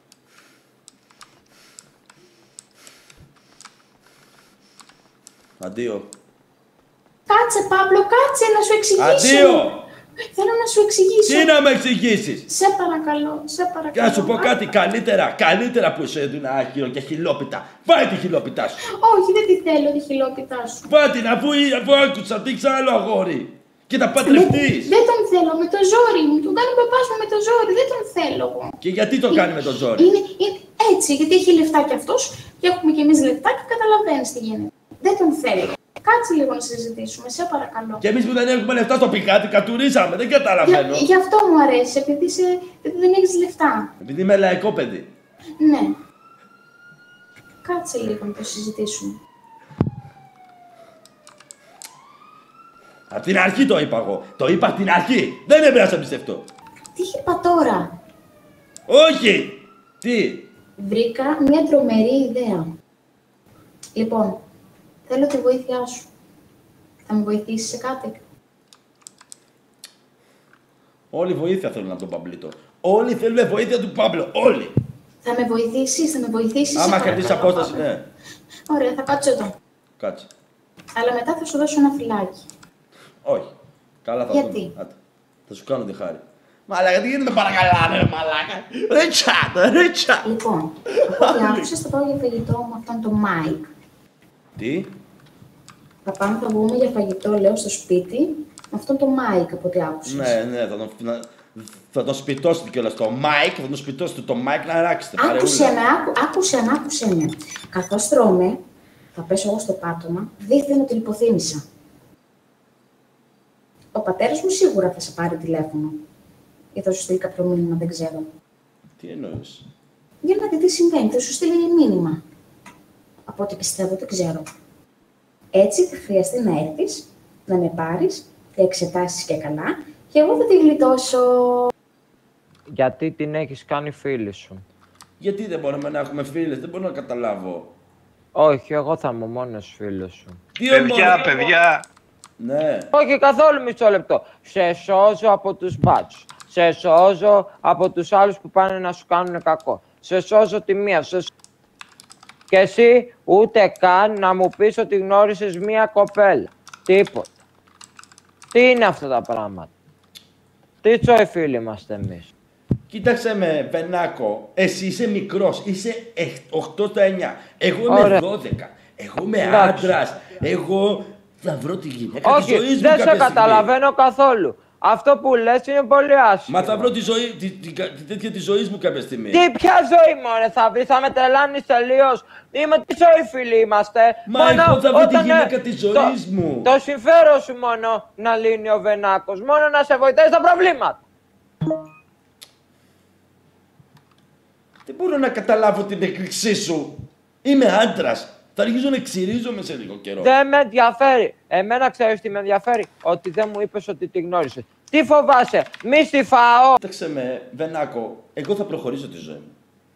Αντίο. Κάτσε, Παύλο, κάτσε να σου εξηγήσω. Αντίο. Θέλω να σου εξηγήσω. Τι να με εξηγήσεις. Σε παρακαλώ, σε παρακαλώ. Και να σου πω κάτι καλύτερα που σε έδινε άχυρο και χιλόπιτα. Φάει τη χιλόπιτά σου. Όχι, δεν τη θέλω τη χιλόπιτά σου. Φάει την αφού άκουσα τι άλλο αγόρι. Και τα παντρευτείς. Δεν τον θέλω, με το ζόρι μου. Τον κάνει ο παπάς μου με το ζόρι, δεν τον θέλω εγώ. Και γιατί το κάνει με τον ζόρι. Είναι έτσι, γιατί έχει λεφτά κι αυτός και έχουμε κι εμείς λεφτά και καταλαβαίνεις τι γίνεται. Δεν τον θέλω. Κάτσε λίγο να συζητήσουμε, σε παρακαλώ. Και εμείς που δεν έχουμε λεφτά στο πικάτι κατουρίσαμε, δεν καταλαβαίνω. Γι' αυτό μου αρέσει, επειδή δεν έχεις λεφτά. Επειδή είμαι λαϊκό παιδί. Ναι. Κάτσε λίγο να το συζητήσουμε. Απ' την αρχή το είπα εγώ. Το είπα απ' την αρχή. Δεν έπρεπε να σε εμπιστευτώ. Τι είπα τώρα? Όχι! Τι! Βρήκα μια τρομερή ιδέα. Λοιπόν, θέλω τη βοήθειά σου. Θα με βοηθήσεις σε κάτι? Όλοι βοήθεια θέλουν από τον Παμπλίτο. Όλοι θέλουν βοήθεια του Παμπλο. Όλοι! Θα με βοηθήσεις, σε Άμα παρακαλώ, κρατήσει απόσταση, Παύλο. ναι. Ωραία, θα κάτσω εδώ. Κάτσε. Αλλά μετά θα σου δώσω ένα φυλάκι. Όχι. Καλά θα Γιατί? δούμε. Άντε. Θα σου κάνω τη χάρη. Μαλάκα, τι γίνεται με παρακαλάνε, ρε μαλάκα. Ρε τσάτ. Λοιπόν, από ό,τι άκουσες θα πάω για φαγητό με αυτόν τον Μάικ. Τι? Θα πάμε, θα βγούμε για φαγητό, λέω, στο σπίτι, με αυτόν τον Μάικ, από ό,τι άκουσες. Ναι, θα τον σπιτώσετε κιόλας το Μάικ, θα τον σπιτώσετε το Μάικ να ράξετε. Άκουσε με. Καθώς τρώμε, θα πέσω εγώ στο πάτωμα, δείχνει ότι λιποθύμησα. Ο πατέρας μου σίγουρα θα σε πάρει τηλέφωνο. Ή θα σου στείλει κάποιο μήνυμα, δεν ξέρω. Τι εννοείς? Για να δει τι συμβαίνει, θα σου στείλει μήνυμα. Από ό,τι πιστεύω, δεν ξέρω. Έτσι θα χρειαστεί να έρθεις, να με πάρεις, θα εξετάσεις και καλά και εγώ θα τη γλιτώσω. Γιατί την έχεις κάνει φίλη σου? Γιατί δεν μπορούμε να έχουμε φίλες, δεν μπορώ να καταλάβω. Όχι, εγώ θα είμαι ο μόνος φίλος σου. Τι Παιδιά, Ναι. Όχι καθόλου, μισό λεπτό. Σε σώζω από τους μπάτσους. Σε σώζω από τους άλλους που πάνε να σου κάνουν κακό. Σε σώζω τη μία. Και εσύ ούτε καν να μου πεις ότι γνώρισες μία κοπέλα. Τίποτα. Τι είναι αυτά τα πράγματα. Τι τσόι φίλοι είμαστε εμείς. Κοίταξε με, Βενάκο, εσύ είσαι μικρός, είσαι 8 στα 9. Εγώ είμαι 12. Εγώ είμαι άντρας. Εγώ θα βρω τη γυναίκα της ζωής μου δεν κάποια σε καταλαβαίνω καθόλου. Αυτό που λες είναι πολύ άσχημο. Μα θα βρω τη ζωή, τη τέτοια τη ζωή μου κάποια στιγμή. Τι, ποια ζωή μωρέ θα βρεις, θα με τρελάνεις τελείως. Είμαι τι ζωή φίλοι είμαστε. Μα εγώ θα βρω τη γυναίκα της ζωής μου. Το συμφέρον σου μόνο να λύνει ο Βενάκος, μόνο να σε βοηθάει στα προβλήματα. Δεν μπορώ να καταλάβω την έκρηξή σου. Είμαι άντρας. Θα αρχίσω να ξυρίζομαι σε λίγο καιρό. Δεν με ενδιαφέρει. Εμένα ξέρεις τι με ενδιαφέρει. Ότι δεν μου είπες ότι τη γνώρισες. Τι φοβάσαι, μη στη φάω. Κοίταξε με, Βενάκο, εγώ θα προχωρήσω τη ζωή μου.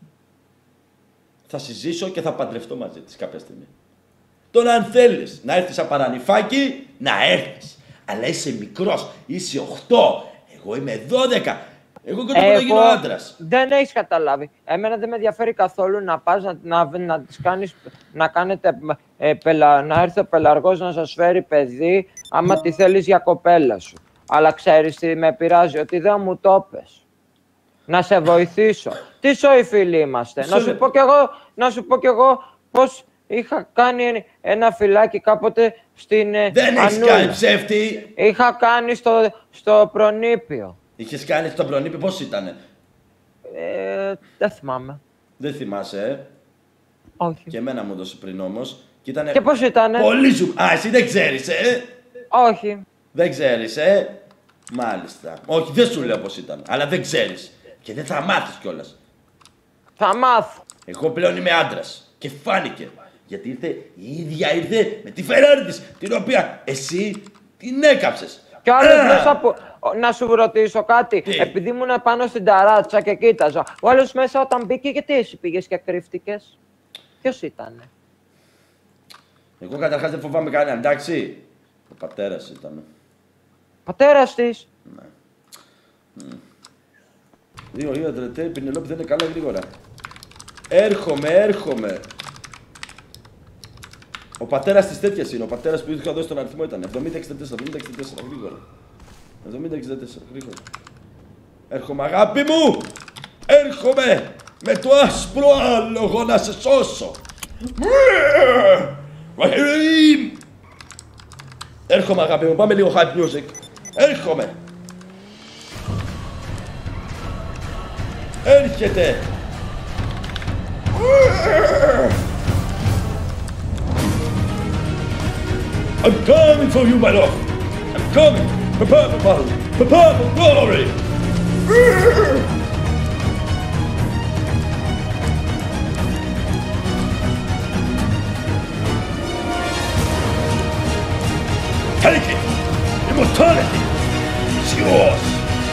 Θα συζήσω και θα παντρευτώ μαζί της κάποια στιγμή. Τώρα αν θέλεις να έρθεις σαν παρανυφάκι, να έρθεις. Αλλά είσαι μικρός, είσαι 8, εγώ είμαι 12. Εγώ και να γίνω άντρας. Δεν έχεις καταλάβει. Εμένα δεν με ενδιαφέρει καθόλου να πας να τις κάνεις, να κάνετε, να έρθει ο πελαργός να σας φέρει παιδί, άμα τη θέλεις για κοπέλα σου. Αλλά ξέρεις τι με πειράζει, ότι δεν μου το πες. Να σε βοηθήσω. Τι σοϊ φίλοι είμαστε. Να σου πω κι εγώ πώς είχα κάνει ένα φυλάκι κάποτε στην Δεν έχεις κάνει ψεύτη. Είχα κάνει στο προνήπιο. Είχες κάνει στο προνήπιο, πώς ήτανε. Δεν θυμάμαι. Δεν θυμάσαι, Όχι. Και εμένα μου έδωσε πριν όμως. Και, και πώς ήτανε. Πολύ σου. Α, εσύ δεν ξέρεις, Όχι. Δεν ξέρεις, Μάλιστα. Όχι, δεν σου λέω πώς ήταν. Αλλά δεν ξέρεις. Και δεν θα μάθεις κιόλας. Θα μάθω. Εγώ πλέον είμαι άντρας. Και φάνηκε. Γιατί η ίδια ήρθε με τη Ferrari της, την οποία εσύ την έκαψες. Κι ο άλλος μέσα από... Να σου ρωτήσω κάτι. Τι? Επειδή ήμουν πάνω στην ταράτσα και κοίταζα. Ο άλλος μέσα όταν μπήκε, γιατί εσύ πήγες και κρύφτηκες. Ποιος ήτανε. Εγώ καταρχάς δεν φοβάμαι κανένα, εντάξει. Ο πατέρας ήταν. Πατέρας της. Ναι. Γρήγορα, τρετέ, η Πινελόπη δεν είναι καλά, γρήγορα. Έρχομαι. Ο πατέρας της τέτοιας είναι. Ο πατέρας που είχα δώσει τον αριθμό ήταν 70-64, γρήγορα. 70-64, γρήγορα. Έρχομαι, αγάπη μου! Έρχομαι! Με το άσπρο άλογο να σε σώσω! Έρχομαι, αγάπη μου, πάμε λίγο hype music. Έρχομαι! Έρχεται! I'm coming for you, my love! I'm coming! Prepare for battle! Prepare for glory! Take it! Immortality! It's yours!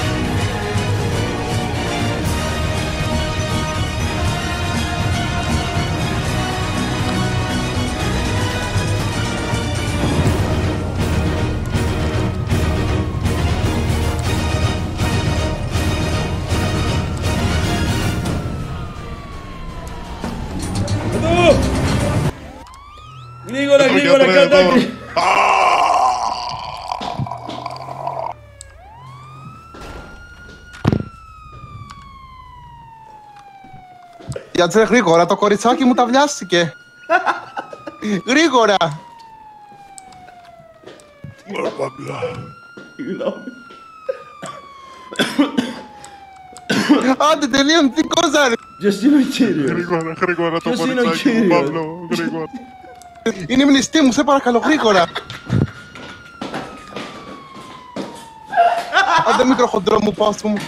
Γρήγορα, κατάκι! Γιατρέ, γρήγορα, το κοριτσάκι μου τα βιάστηκε. Γρήγορα! Άντε, τελείωνε, τι κόζαρε! Ποιος είναι ο κύριος? Γρήγορα το Ποιος είναι ο κοριτσάκι μου, κύριος? Παύλο, γρήγορα. Είναι η μνηστή μου, σε παρακαλώ, γρήγορα! Άντε, μικρό χοντρό μου, πώς μου.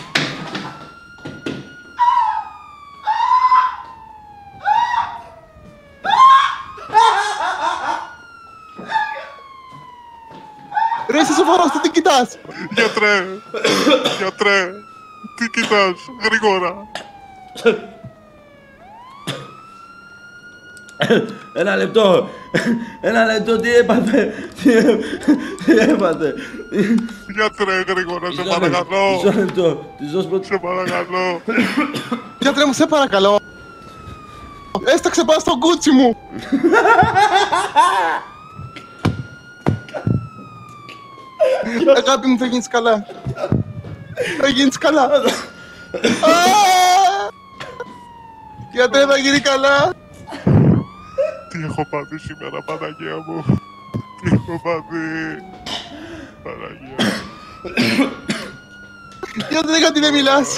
Ρε, είσαι σοβαρός, τι κοιτάς! Γιατρέ, τι κοιτάς, γρήγορα. Ένα λεπτό. Ένα λεπτό, τι έπαθε. Τι έπαθε. Γιατρέ, γρήγορα, σε παρακαλώ. Μισό λεπτό. Της δώσω πρώτη. Σε παρακαλώ. Γιατρέ μου, σε παρακαλώ. Έσταξε πάνω στο κούτσι μου. Αγάπη μου, θα γίνεις καλά. Θα γίνεις καλά. Γιατρέ, θα γίνει καλά. Τι έχω πάθει σήμερα, Παναγία μου. Τι έχω πάθει. Παναγία. Γιατί δεν μιλάς.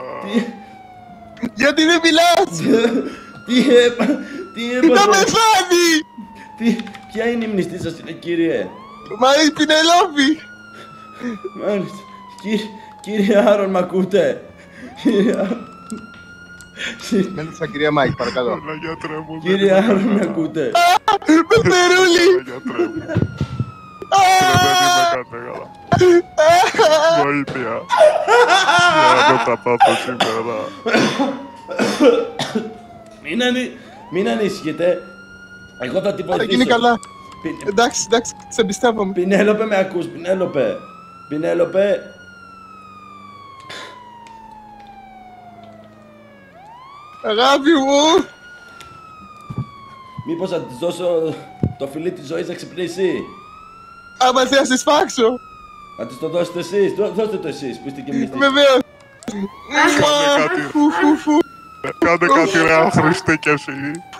Γιατί δεν μιλάς. Τι Θα έπαθε. πεθάνει. Ποια είναι η μνηστή σας, κύριε. Μα η Πινελόπη. Μάλιστα. Κύριε Άρον, μ' ακούτε. Κύριε Άρον. Μέλισσα, κυρία Μάικ, παρακαλώ. Έλα, γιατρέ μου. Κύριε Άρον, μ' ακούτε. Πεπερούλη. Γιατρέ μου. Δεν είμαι κάτι καλά. Βοήθεια. Για να τα πάθω σήμερα. Μην ανησυχείτε. Εγώ θα την Θα βοηθήσω. γίνει καλά. Εντάξει, σε εμπιστεύομαι. Πινέλοπε, με ακούς, Πινέλοπε. Αγάπη μου. Μήπως θα της δώσω το φιλί της ζωής να ξυπνήσει. Άμα θες να σε σφάξω. Να της το δώσετε εσείς. Δώστε το εσείς που είστε και μνηστής. Βεβαίως. Κάνε κάτι. Κάνε κάτι ρε άχρηστε κι εσύ.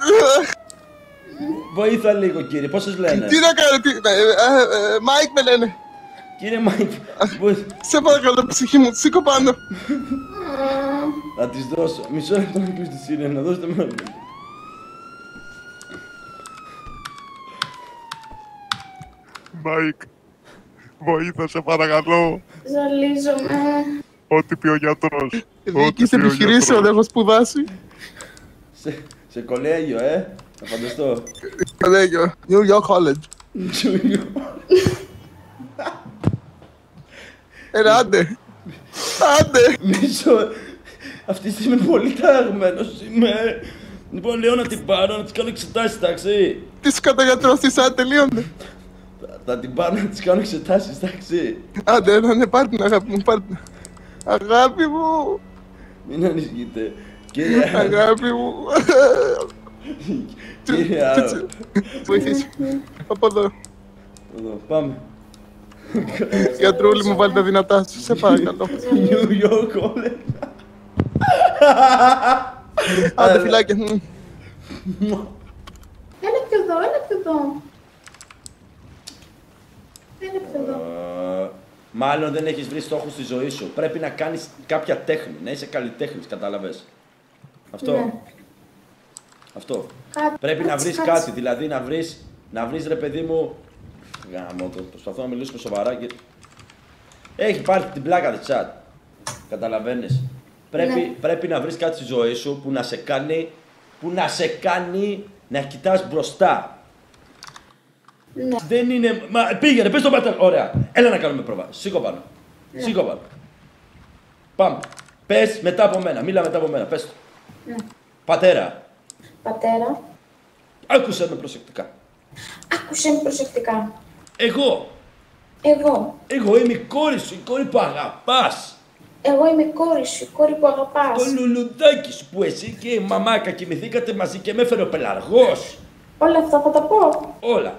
Βοήθα λίγο, κύριε. Πώς σας λένε. Τι να κάνω, Μάικ με λένε. Κύριε Μάικ, Σε παρακαλώ, ψυχή μου, σήκω πάνω. θα της δώσω. Μισό λεπτό να κλείσει τη σύρενα. Δώστε μου. Μάικ, βοήθα σε παρακαλώ. Ζαλίζομαι. Ό,τι πει ο γιατρός. Διοίκηση επιχειρήσεων έχω σπουδάσει. Σε κολέγιο, να φανταστώ. Κολέγιο, New York College. Άντε. Μισό. Αυτή τη στιγμή είμαι πολύ ταραγμένος. Λοιπόν, λέω να την πάρω, να της κάνω εξετάσεις, εντάξει. Τι σου καταγιατρός της, τελείωνε. Θα την πάρω να της κάνω εξετάσεις, εντάξει. Άντε, ναι, πάρ' την αγάπη μου, πάρ' την. Αγάπη μου, Μην ανησυχείτε. Κύριε αγάπη μου. Κύριε Άρο. Βοηθήσει. Από εδώ. Εδώ, πάμε. Γιατρούλη μου, βάλει τα δυνατά σου, σε παρακαλώ. New York, όλε. Άντε, φυλάκια. Έλα πιο εδώ, έλα πιο εδώ. Έλα πιο εδώ. Μάλλον δεν έχεις βρει στόχο στη ζωή σου. Πρέπει να κάνεις κάποια τέχνη, να είσαι καλλιτέχνης, κατάλαβες. Αυτό. Ναι. Αυτό. Πρέπει να βρεις κάτι, δηλαδή να βρεις ρε παιδί μου. Γάμο το, προσπαθώ να μιλήσουμε σοβαρά και. Έχει πάρει την πλάκα της chat. Καταλαβαίνεις. Πρέπει να βρεις κάτι στη ζωή σου που να σε κάνει να κοιτάς μπροστά. Ναι. Δεν είναι. Μα πήγαινε, πες τον πατέρα. Ωραία. Έλα να κάνουμε πρόβα. Σήκω πάνω. Σήκω πάνω. Πάμε. Πες μετά από μένα. Μίλα μετά από μένα. Πες το. Ναι. Πατέρα. Πατέρα, Άκουσε με προσεκτικά. άκουσε με προσεκτικά. Εγώ Εγώ είμαι η κόρη σου, η κόρη που αγαπάς. είμαι η κόρη σου, η κόρη που αγαπάς. Το λουλουδάκι σου που εσύ και η μαμάκα κοιμηθήκατε μαζί και με έφερε ο πελαργός. Όλα αυτά θα τα πω. Όλα.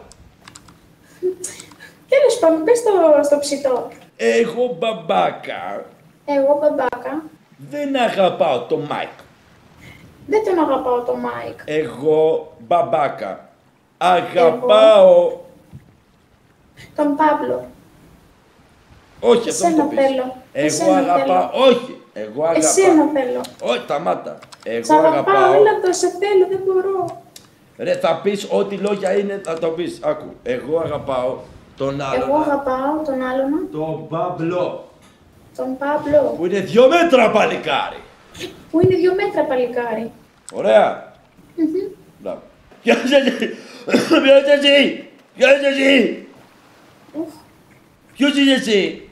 Τέλος πάντων, πες το στο ψητό. Εγώ μπαμπάκα Εγώ, μπαμπάκα, δεν αγαπάω το Μάικ. δεν τον αγαπάω το Μάικ. Εγώ μπαμπάκα αγαπάω. Τον Παύλο. Όχι, αυτό μην Εσένα το πεις. θέλω. Εγώ Εσένα αγαπάω. θέλω. Όχι. Εγώ αγαπάω. Εσένα θέλω. Όχι, σταμάτα. Σ' Εγώ αγαπάω, αγαπάω. έλα το σε θέλω, δεν μπορώ. Ρε, θα πεις ό,τι λόγια είναι, θα το πεις. Άκου. Εγώ αγαπάω τον άλλον. Εγώ αγαπάω τον άλλον, Τον Παύλο. τον Παύλο, Που είναι 2 μέτρα παλικάρι. που είναι 2 μέτρα παλικάρι. Ωραία. Μπράβο. Ποιος είσαι εσύ. Ποιος είσαι εσύ. Ποιος είσαι εσύ. Ποιος είσαι εσύ.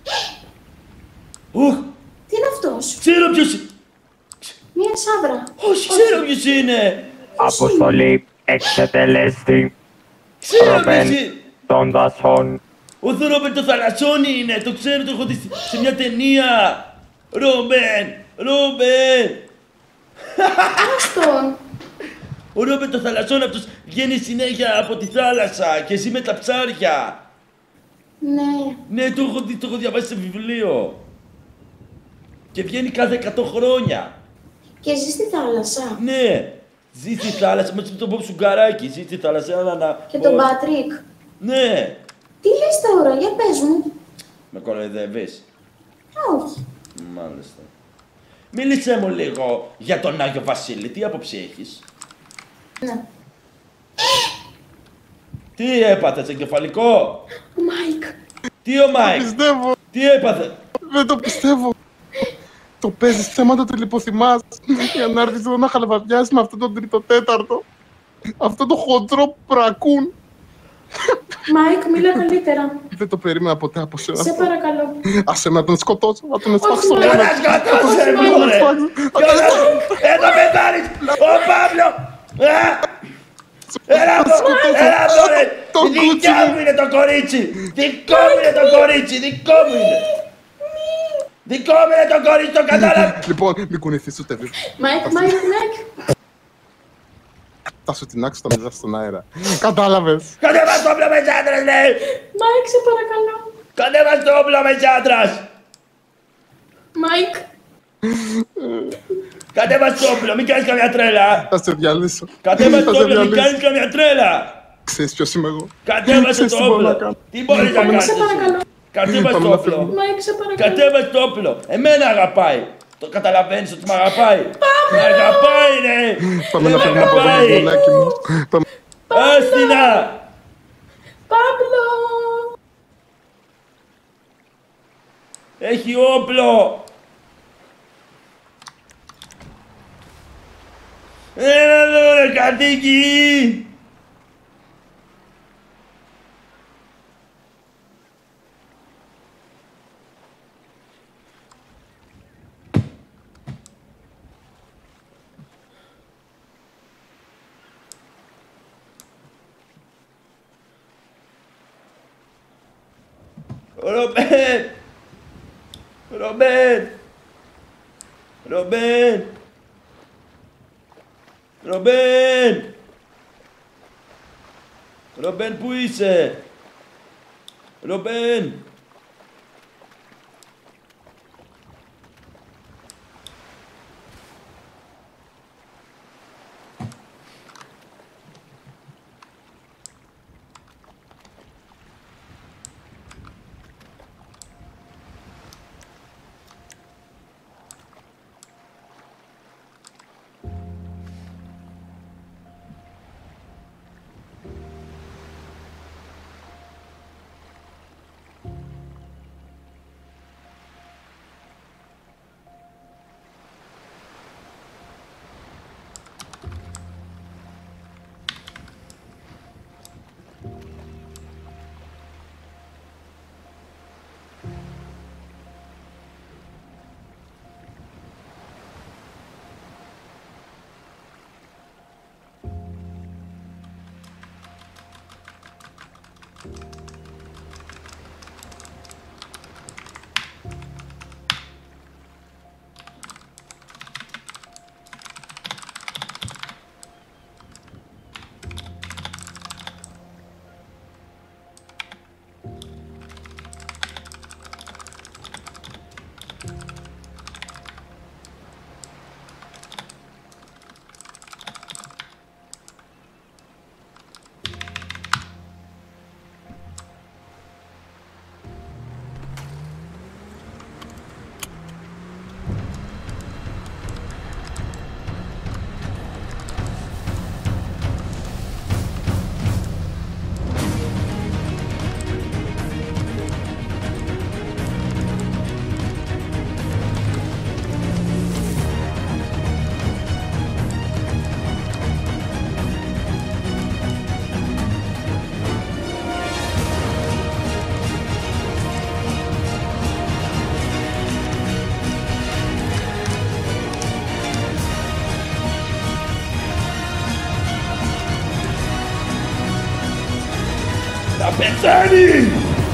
Ουχ. Τι είναι αυτός, Ξέρω ποιος είναι. μία σάβρα. Όχι, ξέρω ποιος είναι. Αποστολή. εξετελέστη Ξέρω Ρόμπεν ποιος είναι. των δασών. Ο Ρόμπεν το Θαλασσόνι είναι, το ξέρω, το έχω δει σε μια ταινία. Ρόμπεν, Ρόμπεν. Άστον. Ο Ρόμπεν το Θαλασσόνι αυτός βγαίνει συνέχεια από τη θάλασσα και ζει με τα ψάρια. Ναι. Ναι, το έχω δει, το έχω διαβάσει σε βιβλίο. Και βγαίνει κάθε 100 χρόνια. Και ζει στη θάλασσα. Ναι, ζει στη θάλασσα με τον Μπομπ Σουγκαράκη, ζει στη θάλασσα, Και τον Πάτρικ. Ναι. Τι λες τώρα, για πες μου. Με κοροϊδεύεις. Όχι. Μάλιστα. Μίλησέ μου λίγο για τον Άγιο Βασίλη, τι άποψη έχεις? Ναι. Τι έπαθες, εγκεφαλικό? Ο Μάικ. Τι ο Μάικ? Πιστεύω. Τι έπαθε? Δεν το πιστεύω. Το παίζεις θέματα του λιποθυμάς για να έρθεις εδώ να χαλαβαδιάσεις με αυτόν τον τρίτο-τέταρτο. Αυτό το χοντρό πρακούν. Μάικ, μίλα καλύτερα. Δεν το περίμενα ποτέ από σένα. Σε παρακαλώ. Άσε με να τον σκοτώσω, να τον εσφάξω. Όχι, Ποιο να σκοτώσε μου ρε! Εδώ πεθάνεις! Ο Παύλο! Έλα εδώ ρε! Το Δικό κούτσι μου. μου είναι το κορίτσι! Δικό μου είναι το κορίτσι! Δικό μου είναι! Δικό μου είναι το κορίτσι, το κατάλαβα! Λοιπόν, μην κουνηθείς ούτε βήμα. Μάικ, Μάικ, Μάικ. Θα σου τεινάξω τα μυαλά στον αέρα. Κατάλαβες. Κατέβας το όπλο με άντρας, λέει! Μάικ, σε παρακαλώ. Κατέβας το όπλο με άντρας! Μάικ. Κατέβας το όπλο, μην κάνεις καμιά τρέλα! Θα σε διαλύσω. Κατέβας Θα το σε όπλο, μην διαλύσω. κάνεις καμιά τρέλα! Ξέρεις ποιος είμαι εγώ. Κατέβασε Ξέρεις το τι μπορώ να όπλο! κάνω. Τι μπορείς να Πάμε να κάνεις? Σε παρακαλώ. Κατέβασε Πάμε το να όπλο! φύγουμε. Μάικ, σε παρακαλώ. Κατέβασε το όπλο! Εμένα αγαπάει! Το καταλαβαίνεις ότι με αγαπάει! Με αγαπάει, ρε! Πάμε Δεν να με φύγουμε από εδώ, αγαπάει! γονάκι μου. Πάμε. Άστινα! Παύλο. Έχει όπλο! Έλα εδώ ρε κατοίκι! Ρομπέν! Ρομπέν! Ρομπέν! Ρομπέν! Ρομπέν, πού είσαι? Ρομπέν! Πεθάνει!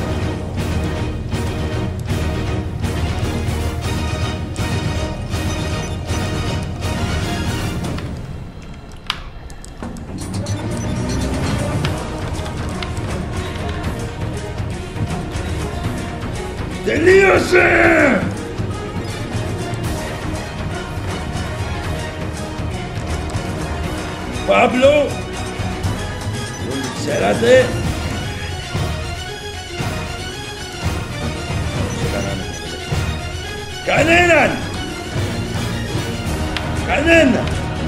Τελείωσε! Παύλο! Όλοι ξέρατε. Κανέναν! Κανένα!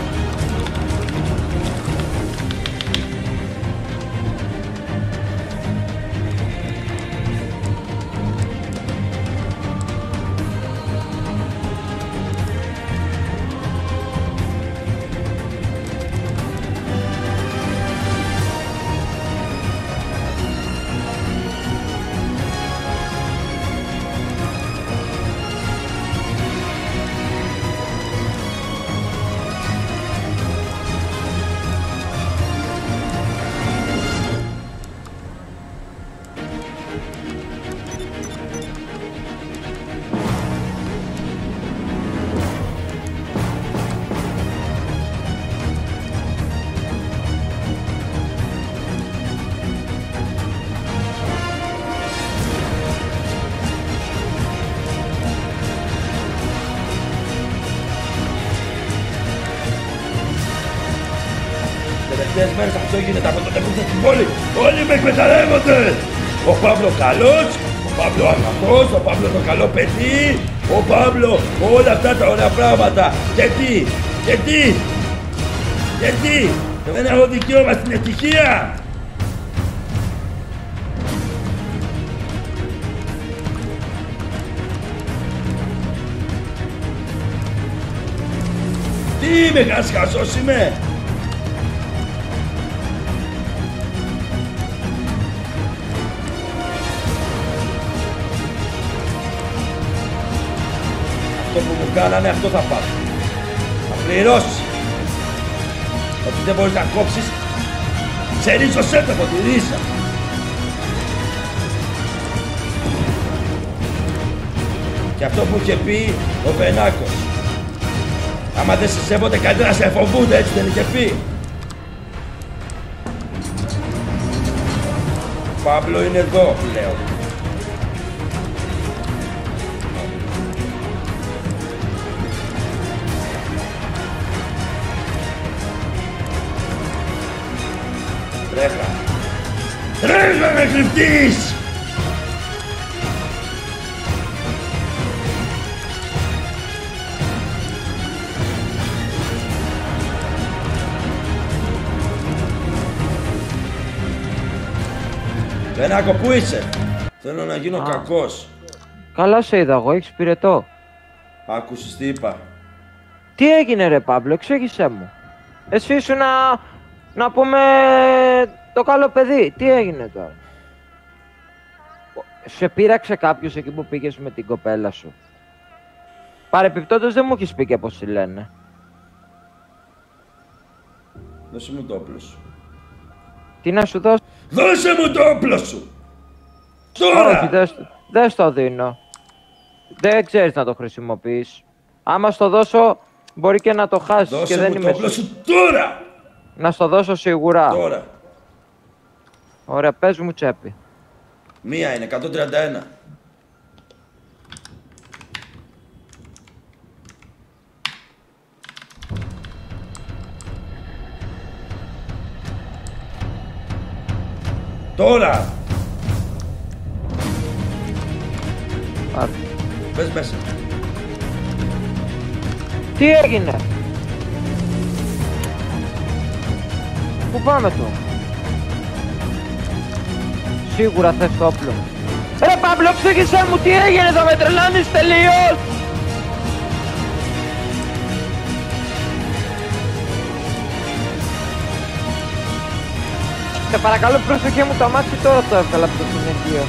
Τελευταίες μέρες αυτό γίνεται από τότε που ήρθα στην πόλη. Όλοι με εκμεταλλεύονται. Ο Παύλο καλός, ο Παύλο αγαθός, ο Παύλο το καλό παιδί, ο Παύλο όλα αυτά τα ωραία πράγματα. Γιατί δεν έχω δικαίωμα στην ευτυχία. Τι είμαι, χασχασός είμαι. Αυτό που μου κάνανε, αυτό θα πάρω. Θα πληρώσεις. Ότι δεν μπορείς να κόψεις, ξερίζωσέ το από τη ρίζα. Και αυτό που είχε πει ο Βενάκος. Άμα δεν σε σέβονται καλύτερα σε φοβούνται, έτσι δεν είχε πει. Ο Παύλο είναι εδώ πλέον. Τρέχα με κρυφτείς! Βενάκο, πού είσαι? Θέλω να γίνω κακός. Καλά σε είδα εγώ, έχεις πυρετό. Άκουσες τι είπα? Τι έγινε ρε Παύλο, εξήγησέ μου. Εσύ ήσουν να πούμε το καλό παιδί. Τι έγινε τώρα? Σε πείραξε κάποιος εκεί που πήγες με την κοπέλα σου? Παρεπιπτόντως δεν μου έχεις πει και πώς τη λένε. Δώσε μου το όπλο σου. Τι να σου δώσω? Δώσε μου το όπλο σου! Τώρα! Όχι, δεν στο δίνω. Δεν ξέρεις να το χρησιμοποιείς. Άμα στο δώσω, μπορεί και να το χάσεις. Δώσε και δεν μου είμαι το όπλο σου τώρα! Να στο δώσω σίγουρα. Τώρα. Ωραία, πες μου τσέπη. Μία είναι, 131. Τώρα! Πάρε. Πες μέσα. Τι έγινε? Πού πάμε τώρα? Σίγουρα θες το όπλο. Ρε Παύλο, εξήγησέ μου τι έγινε, θα με τρελάνεις τελείως! Σε παρακαλώ, προσοχή μου, το αμάξι τώρα το έβγαλα από το συνεχείο.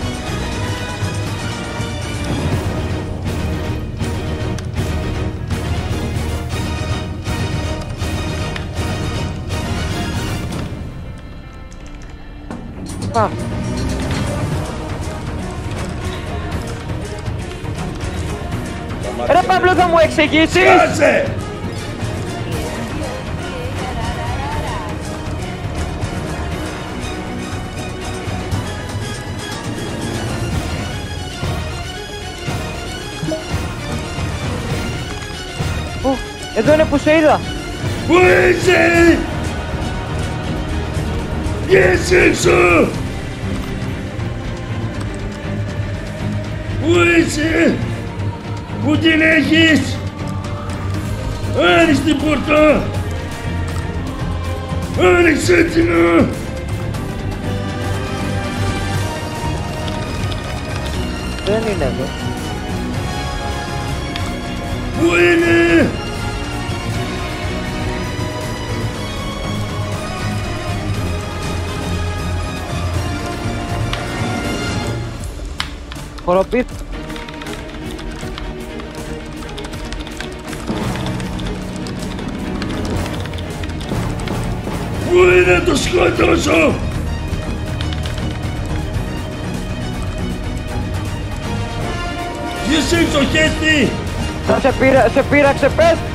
Πάμε. Ρε Παύλο, θα μου εξηγήσεις! Κάσε! Εδώ είναι που σε είδα! Πού είσαι! Βγες έξω! Πού είσαι! Πού την έχεις! Άνοιξε την πόρτα! Άνοιξε την! Δεν είναι εδώ. Πού είναι! Χοροπή. Πού είναι το σκότωσο! Βγες έξω, Χέστη! Σε πείραξε, πες!